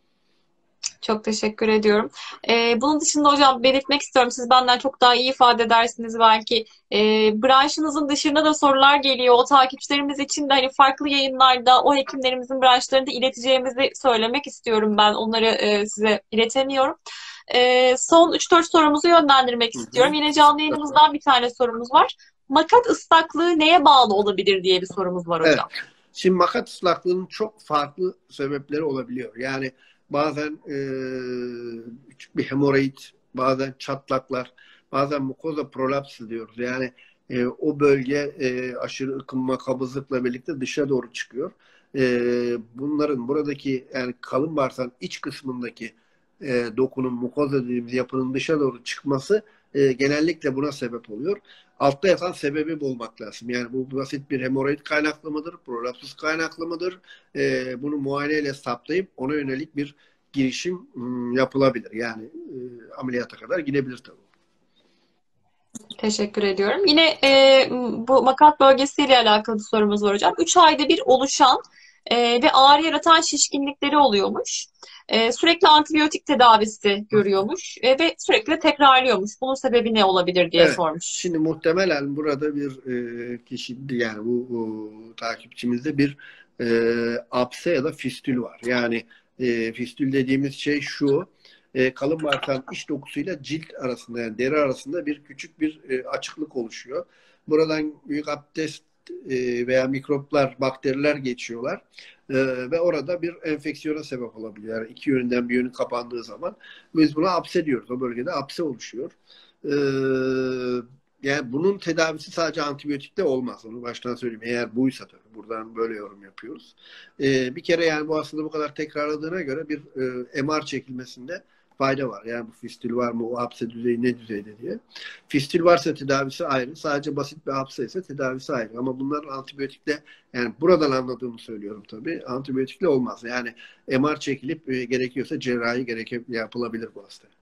Çok teşekkür ediyorum. Bunun dışında hocam belirtmek istiyorum. Siz benden çok daha iyi ifade edersiniz belki. Branşınızın dışında da sorular geliyor. O takipçilerimiz için de hani farklı yayınlarda o hekimlerimizin branşlarında ileteceğimizi söylemek istiyorum ben. Onları size iletemiyorum. Son 3-4 sorumuzu yönlendirmek Hı istiyorum. hı. Yine canlı yayınımızdan bir tane sorumuz var. Makat ıslaklığı neye bağlı olabilir diye bir sorumuz var Evet. hocam. Şimdi makat ıslaklığının çok farklı sebepleri olabiliyor. Yani bazen küçük bir hemoroid, bazen çatlaklar, bazen mukoza prolapsı diyoruz. Yani o bölge aşırı ıkınma, kabızlıkla birlikte dışa doğru çıkıyor. Bunların buradaki yani kalın bağırsağın iç kısmındaki dokunun, mukoza dediğimiz yapının dışa doğru çıkması genellikle buna sebep oluyor. Altta yatan sebebi bulmak lazım. Yani bu basit bir hemoroid kaynaklı mıdır, prolapsus kaynaklı mıdır? Bunu muayeneyle saptayıp ona yönelik bir girişim yapılabilir. Yani ameliyata kadar gidebilir tabii. Teşekkür ediyorum. Yine bu makat bölgesiyle alakalı bir sorumuz var hocam. 3 ayda bir oluşan ve ağrı yaratan şişkinlikleri oluyormuş. Sürekli antibiyotik tedavisi görüyormuş ve sürekli tekrarlıyormuş. Bunun sebebi ne olabilir diye Evet. sormuş. Şimdi muhtemelen burada bir kişi yani bu takipçimizde bir apse ya da fistül var. Yani fistül dediğimiz şey şu kalın bağırsağın iç dokusuyla cilt arasında yani deri arasında bir küçük bir açıklık oluşuyor. Buradan büyük abdest veya mikroplar, bakteriler geçiyorlar. Ve orada bir enfeksiyona sebep olabiliyor. Yani iki yönünden bir yönü kapandığı zaman biz buna apse diyoruz. O bölgede apse oluşuyor. Ee, Yani bunun tedavisi sadece antibiyotikle olmaz. Onu baştan söyleyeyim. Eğer buysa tabii. Buradan böyle yorum yapıyoruz. Bir kere yani bu hastalığı bu kadar tekrarladığına göre bir MR çekilmesinde fayda var. Yani bu fistül var mı? O hapse düzeyi ne düzeyde diye. Fistül varsa tedavisi ayrı. Sadece basit bir hapse ise tedavisi ayrı. Ama bunlar antibiyotikle yani buradan anladığımı söylüyorum tabii. Antibiyotikle olmaz. Yani MR çekilip gerekiyorsa cerrahi yapılabilir bu hastaya.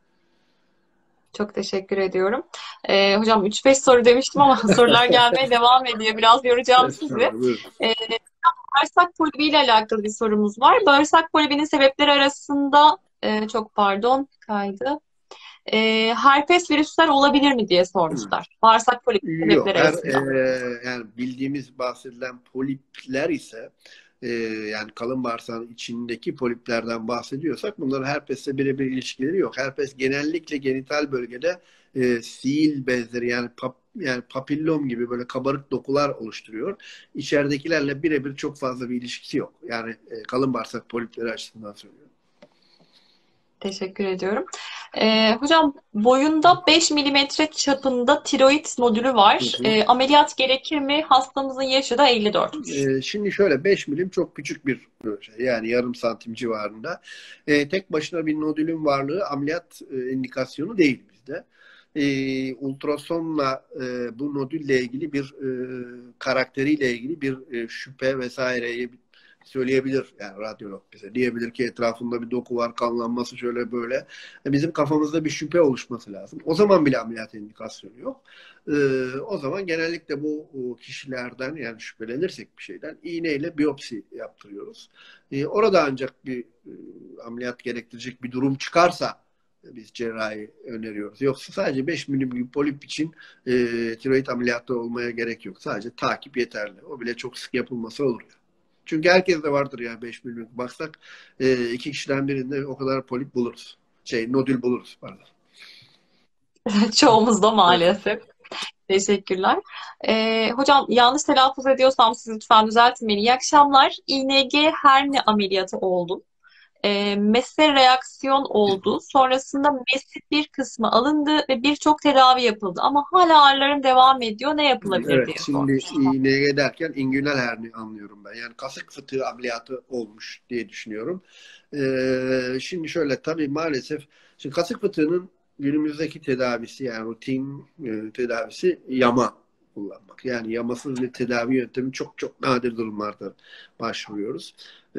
Çok teşekkür ediyorum. Hocam 3-5 soru demiştim ama sorular gelmeye devam ediyor. Biraz yoracağım sizi. Estağfurullah, buyurun. Bağırsak polibi ile alakalı bir sorumuz var. Bağırsak polibinin sebepleri arasında çok pardon kaydı. Herpes virüsler olabilir mi diye sormuşlar. Bağırsak polibi Yok. sebepleri arasında. Yani bildiğimiz bahsedilen polipler ise yani kalın bağırsağın içindeki poliplerden bahsediyorsak bunların herpesle birebir ilişkileri yok. Herpes genellikle genital bölgede sil benzeri yani papillom gibi böyle kabarık dokular oluşturuyor. İçeridekilerle birebir çok fazla bir ilişkisi yok. Yani kalın bağırsak polipleri açısından söylüyorum. Teşekkür ediyorum. Hocam boyunda 5 milimetre çapında tiroid nodülü Hı var. hı. Ameliyat gerekir mi? Hastamızın yaşı da 54'müş. Şimdi şöyle 5 milim çok küçük bir şey. Yani yarım santim civarında. Tek başına bir nodülün varlığı ameliyat indikasyonu değil bizde. Ultrasonla bu nodülle ilgili bir karakteriyle ilgili bir şüphe vesaireye söyleyebilir yani radyolog bize. Diyebilir ki etrafında bir doku var, kanlanması şöyle böyle. Bizim kafamızda bir şüphe oluşması lazım. O zaman bile ameliyat indikasyonu yok. O zaman genellikle bu kişilerden yani şüphelenirsek bir şeyden iğneyle biyopsi yaptırıyoruz. Orada ancak bir ameliyat gerektirecek bir durum çıkarsa biz cerrahi öneriyoruz. Yoksa sadece 5 milim gibi polip için tiroid ameliyatı olmaya gerek yok. Sadece takip yeterli. O bile çok sık yapılması olur. Çünkü herkeste vardır ya 5 milim. Baksak iki kişiden birinde o kadar polip buluruz. Nodül buluruz pardon. Çoğumuzda Evet. maalesef. Teşekkürler. Hocam yanlış telaffuz ediyorsam siz lütfen düzeltin beni. İyi akşamlar. ING hernia ameliyatı oldum. Mese reaksiyon oldu. Sonrasında mesin bir kısmı alındı ve birçok tedavi yapıldı. Ama hala ağrılarım devam ediyor. Ne yapılabilir Evet, diye şimdi sormuş. iğneye derken ingünal hernia anlıyorum ben. Yani kasık fıtığı ameliyatı olmuş diye düşünüyorum. Şimdi şöyle tabii maalesef şimdi kasık fıtığının günümüzdeki tedavisi yani rutin tedavisi yama kullanmak. Yani yamasız bir tedavi yöntemi çok çok nadir durumlarda başvuruyoruz.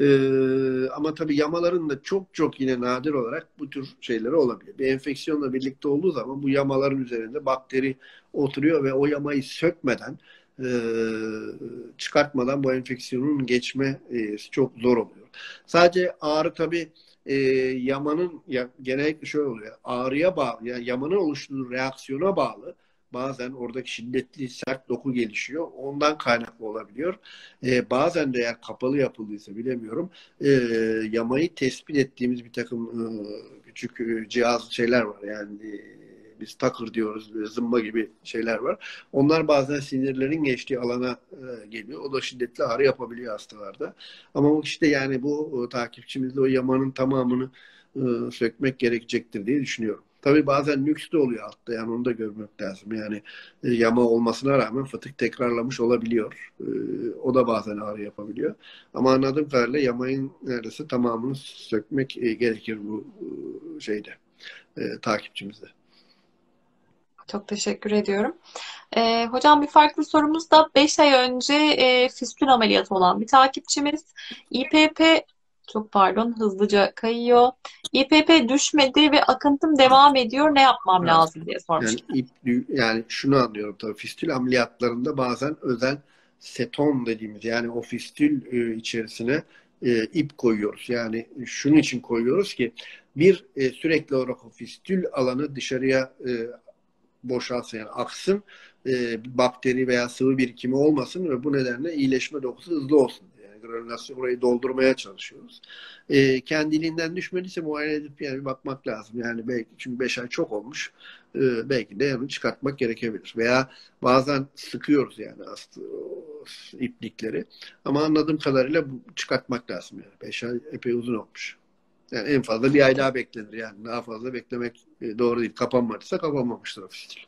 Ama tabii yamaların da çok çok yine nadir olarak bu tür şeyleri olabilir. Bir enfeksiyonla birlikte olduğu zaman bu yamaların üzerinde bakteri oturuyor ve o yamayı sökmeden e, çıkartmadan bu enfeksiyonun geçme çok zor oluyor. Sadece ağrı tabii yamanın genellikle şöyle oluyor. Ağrıya bağlı, yani yamanın oluşturduğu reaksiyona bağlı. Bazen oradaki şiddetli sert doku gelişiyor. Ondan kaynaklı olabiliyor. Bazen de eğer kapalı yapıldıysa bilemiyorum. Yamayı tespit ettiğimiz bir takım küçük cihaz şeyler var. Yani biz takır diyoruz, zımba gibi şeyler var. Onlar bazen sinirlerin geçtiği alana geliyor. O da şiddetli ağrı yapabiliyor hastalarda. Ama o işte yani bu takipçimizde o yamanın tamamını sökmek gerekecektir diye düşünüyorum. Tabii bazen nüks de oluyor altta yani onu da görmek lazım. Yani yama olmasına rağmen fıtık tekrarlamış olabiliyor. O da bazen ağrı yapabiliyor. Ama anladığım kadarıyla yamayın neredeyse tamamını sökmek gerekir bu şeyde takipçimizde. Çok teşekkür ediyorum. Hocam bir farklı sorumuz da 5 ay önce fistül ameliyatı olan bir takipçimiz. İPP çok pardon hızlıca kayıyor. İPP düşmedi ve akıntım devam ediyor. Ne yapmam Evet. lazım diye sormuş. Yani şunu anlıyorum tabii fistül ameliyatlarında bazen özel seton dediğimiz yani o fistül içerisine ip koyuyoruz. Yani şunun için koyuyoruz ki bir sürekli olarak o fistül alanı dışarıya boşalsın yani aksın bakteri veya sıvı birikimi olmasın ve bu nedenle iyileşme dokusu hızlı olsun. Yani granülasyon orayı doldurmaya çalışıyoruz. Kendiliğinden düşmediyse muayene edip yani bir bakmak lazım. Yani belki çünkü 5 ay çok olmuş. Belki de onu çıkartmak gerekebilir. Veya bazen sıkıyoruz yani iplikleri. Ama anladığım kadarıyla çıkartmak lazım yani. 5 ay epey uzun olmuş. Yani en fazla bir ay daha beklenir yani. Daha fazla beklemek doğru değil. Kapanmadıysa kapanmamıştır o fistül.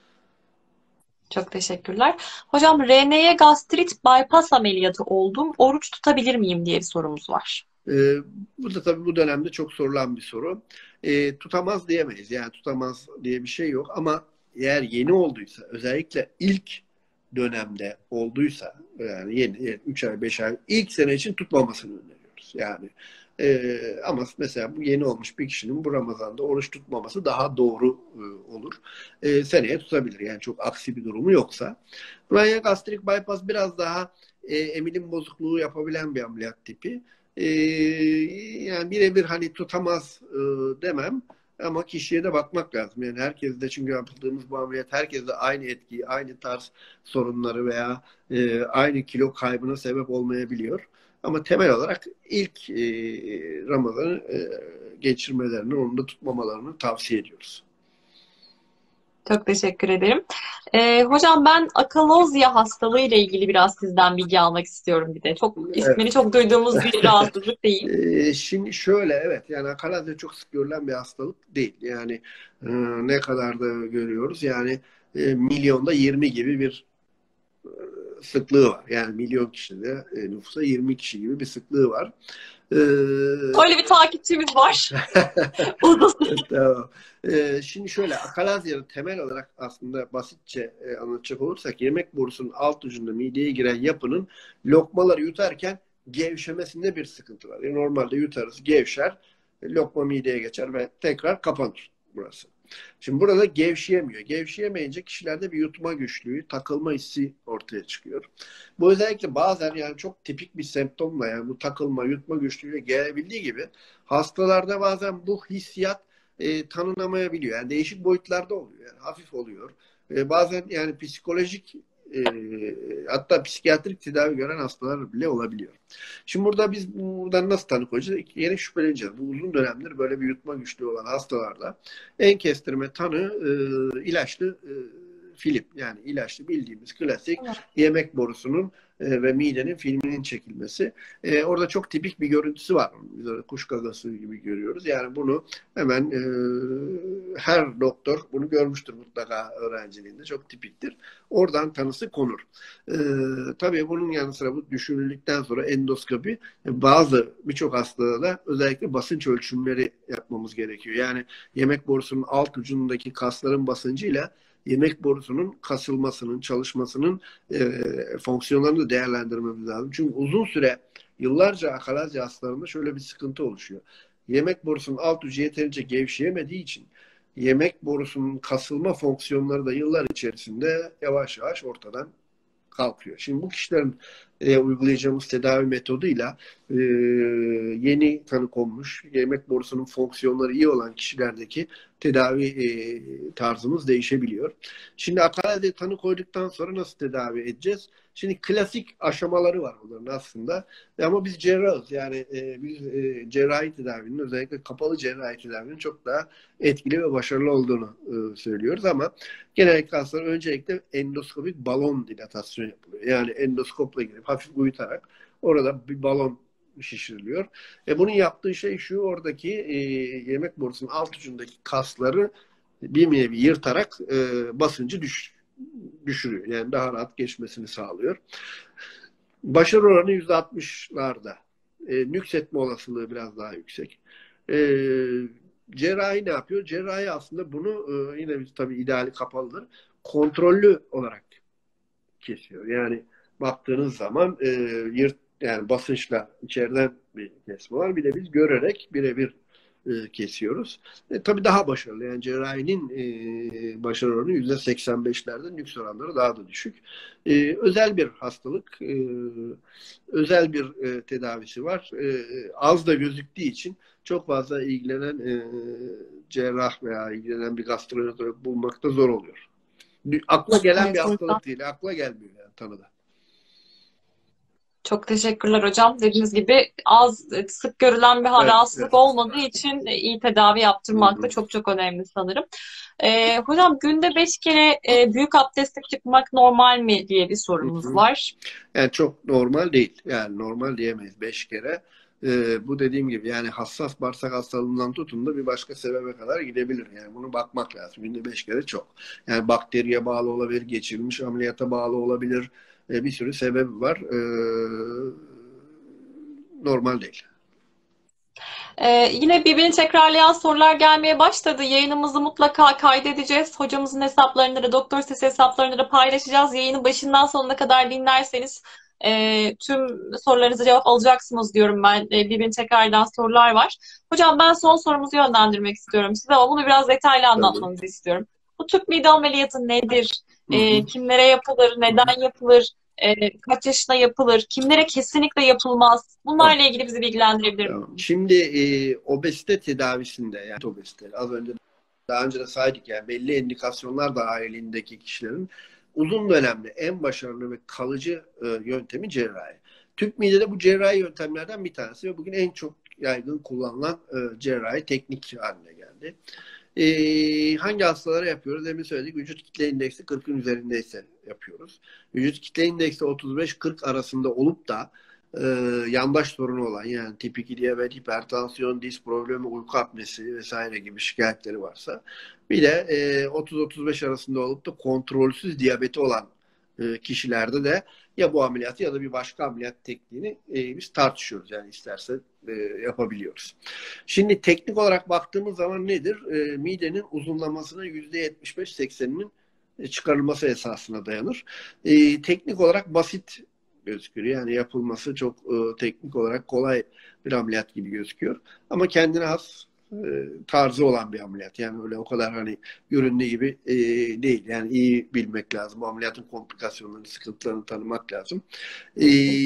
Çok teşekkürler. Hocam RN'ye gastrit bypass ameliyatı oldum. Oruç tutabilir miyim diye bir sorumuz var. Ee, Bu da tabii bu dönemde çok sorulan bir soru. Tutamaz diyemeyiz. Yani tutamaz diye bir şey yok ama eğer yeni olduysa özellikle ilk dönemde olduysa yani yeni 3 ay 5 ay ilk sene için tutmamasını öneriyoruz. Yani ama mesela bu yeni olmuş bir kişinin bu Ramazan'da oruç tutmaması daha doğru olur. Seneye tutabilir. Yani çok aksi bir durumu yoksa. Gastrik bypass biraz daha emilim bozukluğu yapabilen bir ameliyat tipi. Ee, Yani birebir hani tutamaz demem ama kişiye de bakmak lazım. Yani herkes de çünkü yaptığımız bu ameliyat herkes de aynı etkiyi, aynı tarz sorunları veya aynı kilo kaybına sebep olmayabiliyor. Ama temel olarak ilk Ramazan'ı geçirmelerini, onu da tutmamalarını tavsiye ediyoruz. Çok teşekkür ederim. Hocam ben akalozya hastalığı ile ilgili biraz sizden bilgi almak istiyorum bir de. Çok Evet. ismini çok duyduğumuz bir rahatsızlık değil. Şimdi şöyle, evet, yani akalazya çok sık görülen bir hastalık değil. Yani ne kadar da görüyoruz. Yani milyonda 20 gibi bir sıklığı var. Yani milyon kişide nüfusa 20 kişi gibi bir sıklığı var. E, Öyle bir takipçimiz var. Uzun. tamam. Şimdi şöyle, akalazya'nın temel olarak aslında basitçe anlatacak olursak, yemek borusunun alt ucunda mideye giren yapının lokmaları yutarken gevşemesinde bir sıkıntı var. Normalde yutarız, gevşer, lokma mideye geçer ve tekrar kapanır burası. Şimdi burada gevşeyemiyor. Gevşeyemeyince kişilerde bir yutma güçlüğü, takılma hissi ortaya çıkıyor. Bu özellikle bazen, yani çok tipik bir semptomla, yani bu takılma, yutma güçlüğü gelebildiği gibi hastalarda bazen bu hissiyat tanınamayabiliyor. Yani değişik boyutlarda oluyor. Yani hafif oluyor. Bazen yani psikolojik, e, hatta psikiyatrik tedavi gören hastalar bile olabiliyor. Şimdi burada biz buradan nasıl tanı koyacağız? Yeni şüpheleneceğiz. Bu uzun dönemdir böyle bir yutma güçlüğü olan hastalarda en kestirme tanı ilaçlı film. Yani ilaçlı, bildiğimiz klasik yemek borusunun ve midenin filminin çekilmesi. Orada çok tipik bir görüntüsü var. Biz öyle kuş gagası gibi görüyoruz. Yani bunu hemen her doktor bunu görmüştür mutlaka öğrenciliğinde. Çok tipiktir. Oradan tanısı konur. E, tabii bunun yanı sıra bu düşünüldükten sonra endoskopi, birçok hastada da özellikle basınç ölçümleri yapmamız gerekiyor. Yani yemek borusunun alt ucundaki kasların basıncıyla yemek borusunun kasılmasının, çalışmasının fonksiyonlarını da değerlendirmemiz lazım. Çünkü uzun süre, yıllarca akalazya hastalarında şöyle bir sıkıntı oluşuyor. Yemek borusunun alt ucu yeterince gevşeyemediği için yemek borusunun kasılma fonksiyonları da yıllar içerisinde yavaş yavaş ortadan kalkıyor. Şimdi bu kişilerin uygulayacağımız tedavi metoduyla yeni tanı konmuş, yemek borusunun fonksiyonları iyi olan kişilerdeki tedavi tarzımız değişebiliyor. Şimdi akciğerde tanı koyduktan sonra nasıl tedavi edeceğiz? Şimdi klasik aşamaları var bunların aslında. Ama biz cerrahız. Yani biz cerrahi tedavinin, özellikle kapalı cerrahi tedavinin çok daha etkili ve başarılı olduğunu söylüyoruz ama genellikle hastalar öncelikle endoskopik balon dilatasyon yapılıyor. Yani endoskopla girip hafif uyutarak orada bir balon şişiriliyor. Bunun yaptığı şey şu: oradaki yemek borusunun alt ucundaki kasları bir nevi yırtarak basıncı düşürüyor. Yani daha rahat geçmesini sağlıyor. Başarı oranı %60'larda. Nüksetme olasılığı biraz daha yüksek. Cerrahi ne yapıyor? Cerrahi aslında bunu yine biz tabii ideali kapalıdır. Kontrollü olarak kesiyor. Yani baktığınız zaman yani basınçla içeriden bir kesme var. Bir de biz görerek birebir kesiyoruz. Tabii daha başarılı. Yani cerrahinin başarı oranı %85'lerde, nüks oranları daha da düşük. Özel bir hastalık, özel bir tedavisi var. Az da gözüktüğü için çok fazla ilgilenen cerrah veya ilgilenen bir gastroenterolog bulmakta zor oluyor. Akla gelen bir Evet hocam. hastalık değil. Akla gelmiyor yani tanıda. Çok teşekkürler hocam. Dediğiniz gibi az sık görülen bir Evet, rahatsızlık evet. olmadığı için iyi tedavi Hı yaptırmak da hı. çok çok önemli sanırım. Hocam günde 5 kere büyük abdeste çıkmak normal mi diye bir Hı sorumuz hı. var. Yani çok normal değil. Yani normal diyemeyiz 5 kere. Bu dediğim gibi, yani hassas bağırsak hastalığından tutun da bir başka sebebe kadar gidebilir. Yani bunu bakmak lazım. Günde 5 kere çok. Yani bakteriye bağlı olabilir, geçirilmiş ameliyata bağlı olabilir. Bir sürü sebebi var. Normal değil. Yine birbirini tekrarlayan sorular gelmeye başladı. Yayınımızı mutlaka kaydedeceğiz. Hocamızın hesaplarını da, doktor sitesi hesaplarını da paylaşacağız. Yayını başından sonuna kadar dinlerseniz tüm sorularınıza cevap alacaksınız diyorum ben. Birbirini tekrarlayan sorular var. Hocam ben son sorumuzu yönlendirmek istiyorum size ama bunu biraz detaylı Tamam. anlatmanızı istiyorum. Bu tüp mide ameliyatı nedir? Hı hı. Kimlere yapılır? Hı hı. Neden yapılır? Kaç yaşına yapılır? Kimlere kesinlikle yapılmaz? Tamam. Bunlarla ilgili bizi bilgilendirebilir Tamam. misiniz? Şimdi obezite tedavisinde, yani obezite az önce, daha önce de saydık, yani belli indikasyonlar dahilindeki kişilerin uzun dönemli en başarılı ve kalıcı yöntemi cerrahi. Tüp midede bu cerrahi yöntemlerden bir tanesi ve bugün en çok yaygın kullanılan cerrahi teknik haline geldi. Hangi hastalara yapıyoruz? Demin söyledik. Vücut kitle indeksi 40'ın üzerindeyse yapıyoruz. Vücut kitle indeksi 35-40 arasında olup da yandaş sorunu olan, yani tip 2 diyabet, hipertansiyon, diz problemi, uyku apnesi vesaire gibi şikayetleri varsa, bir de 30-35 arasında olup da kontrolsüz diyabeti olan kişilerde de ya bu ameliyatı ya da bir başka ameliyat tekniğini biz tartışıyoruz. Yani isterse yapabiliyoruz. Şimdi teknik olarak baktığımız zaman nedir? Midenin uzunlamasının %75-80'inin çıkarılması esasına dayanır. Teknik olarak basit gözüküyor. Yani yapılması çok teknik olarak kolay bir ameliyat gibi gözüküyor. Ama kendine has tarzı olan bir ameliyat. Yani öyle o kadar hani göründüğü gibi değil. Yani iyi bilmek lazım. Bu ameliyatın komplikasyonlarını, sıkıntılarını tanımak lazım. E,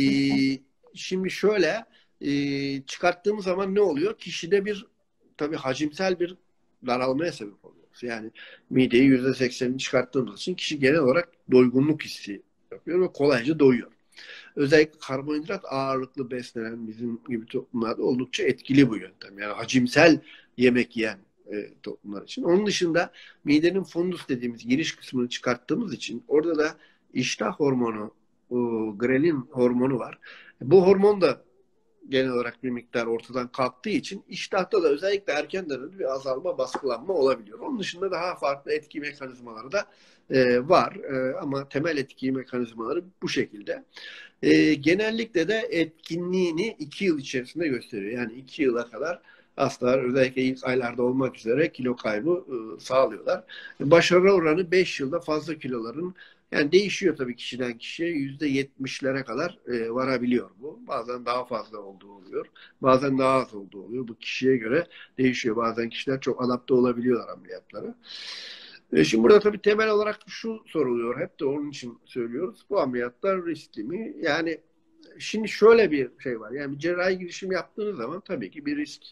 Şimdi şöyle çıkarttığımız zaman ne oluyor? Kişide bir tabii hacimsel bir daralmaya sebep oluyor. Yani mideyi %80'ini çıkarttığımız için kişi genel olarak doygunluk hissi yapıyor ve kolayca doyuyor. Özellikle karbonhidrat ağırlıklı beslenen bizim gibi toplumlarda oldukça etkili bu yöntem. Yani hacimsel yemek yiyen toplumlar için. Onun dışında midenin fundus dediğimiz giriş kısmını çıkarttığımız için orada da iştah hormonu, grelin hormonu var. Bu hormon da genel olarak bir miktar ortadan kalktığı için iştahta da özellikle erken dönemde bir azalma, baskılanma olabiliyor. Onun dışında daha farklı etki mekanizmaları da var. Ama temel etki mekanizmaları bu şekilde. Genellikle de etkinliğini 2 yıl içerisinde gösteriyor. Yani 2 yıla kadar hastalar özellikle ilk aylarda olmak üzere kilo kaybı sağlıyorlar. Başarı oranı 5 yılda fazla kiloların, yani değişiyor tabii kişiden kişiye, %70'lere kadar varabiliyor bu. Bazen daha fazla olduğu oluyor. Bazen daha az olduğu oluyor. Bu kişiye göre değişiyor. Bazen kişiler çok adapte olabiliyorlar ameliyatlara. Şimdi burada tabii temel olarak şu soruluyor. Hep de onun için söylüyoruz. Bu ameliyatlar riskli mi? Yani şimdi şöyle bir şey var. Yani bir cerrahi girişim yaptığınız zaman tabii ki bir risk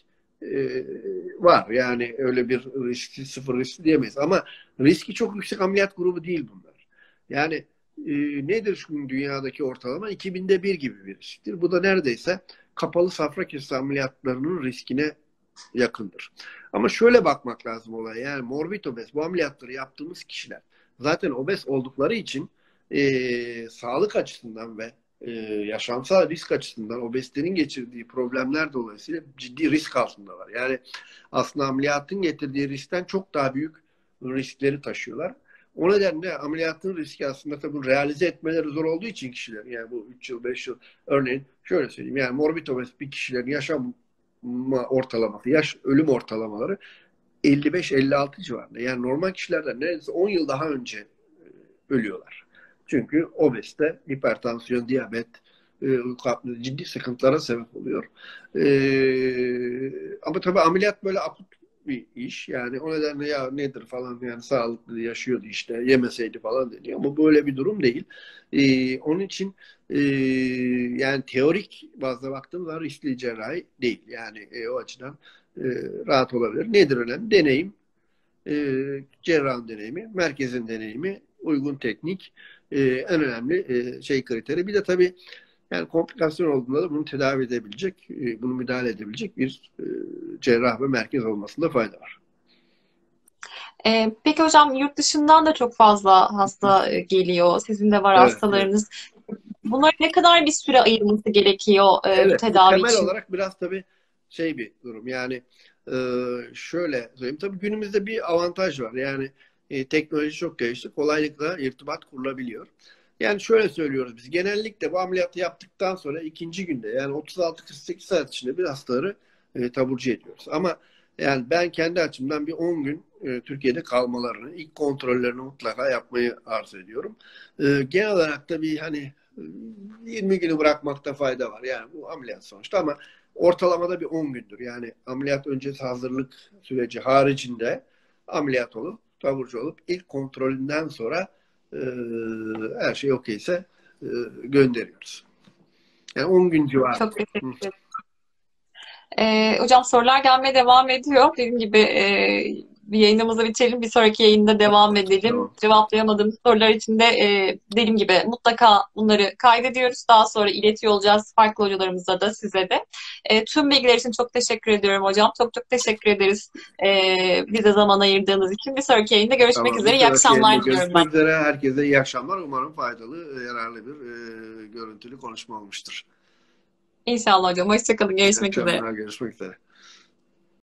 var. Yani öyle bir riski, sıfır risk diyemeyiz. Ama riski çok yüksek ameliyat grubu değil bunlar. Yani nedir şu dünyadaki ortalama? 2000'de bir gibi bir risktir. Bu da neredeyse kapalı safra kesesi ameliyatlarının riskine yakındır. Ama şöyle bakmak lazım olaya. Yani morbid obez, bu ameliyatları yaptığımız kişiler zaten obez oldukları için sağlık açısından ve yaşamsal risk açısından obezlerin geçirdiği problemler dolayısıyla ciddi risk altındalar. Yani aslında ameliyatın getirdiği riskten çok daha büyük riskleri taşıyorlar. O nedenle ameliyatın riski aslında tabii realize etmeleri zor olduğu için kişiler, yani bu 3 yıl 5 yıl, örneğin şöyle söyleyeyim, yani morbid obez bir kişilerin yaşam ortalaması, yaş ölüm ortalamaları 55-56 civarında. Yani normal kişilerden neredeyse 10 yıl daha önce ölüyorlar. Çünkü obezite, hipertansiyon, diyabet, ciddi sıkıntılara sebep oluyor. Ama tabii ameliyat böyle akut bir iş. Yani o nedenle ya nedir falan, yani sağlıklı yaşıyordu işte, yemeseydi falan deniyor. Ama böyle bir durum değil. Onun için yani teorik bazda baktığım zaman riskli cerrahi değil. Yani o açıdan rahat olabilir. Nedir önemli? Deneyim, cerrahın deneyimi, merkezin deneyimi, uygun teknik, en önemli kriteri. Bir de tabii yani komplikasyon olduğunda da bunu tedavi edebilecek, bunu müdahale edebilecek bir cerrah ve merkez olmasında fayda var. Peki hocam, yurt dışından da çok fazla hasta geliyor. Sizin de var Evet, evet. hastalarınız. Bunlara ne kadar bir süre ayırması gerekiyor bu Evet, bu tedavi temel için? olarak biraz tabii bir durum. Yani şöyle söyleyeyim. Tabii günümüzde bir avantaj var. Yani teknoloji çok gelişti. Kolaylıkla irtibat kurulabiliyor. Yani şöyle söylüyoruz biz. Genellikle bu ameliyatı yaptıktan sonra ikinci günde, yani 36-48 saat içinde bir hastaları taburcu ediyoruz. Ama yani ben kendi açımdan bir 10 gün Türkiye'de kalmalarını, ilk kontrollerini mutlaka yapmayı arzu ediyorum. Genel olarak da bir hani 20 günü bırakmakta fayda var. Yani bu ameliyat sonuçta, ama ortalamada bir 10 gündür. Yani ameliyat öncesi hazırlık süreci haricinde ameliyat olup, taburcu olup ilk kontrolünden sonra e, her şey okeyse gönderiyoruz. Yani 10 gün civarı. Çok teşekkür ederim. Hocam, sorular gelmeye devam ediyor. Dediğim gibi bir yayınımızı bitirelim. Bir sonraki yayında devam edelim. Tamam. Cevaplayamadığımız sorular için de dediğim gibi mutlaka bunları kaydediyoruz. Daha sonra iletiyor olacağız farklı hocalarımıza da, size de. Tüm bilgiler için çok teşekkür ediyorum hocam. Çok çok teşekkür ederiz bize zaman ayırdığınız için. Bir sonraki yayında görüşmek Tamam. Bir üzere. İyi sonraki yayında akşamlar diliyorum ben. görüşmek üzere. Herkese iyi akşamlar. Umarım faydalı, yararlı bir görüntülü konuşma olmuştur. İnşallah hocam. Hoşçakalın. İyi Görüşmek üzere. akşamlar. Görüşmek üzere.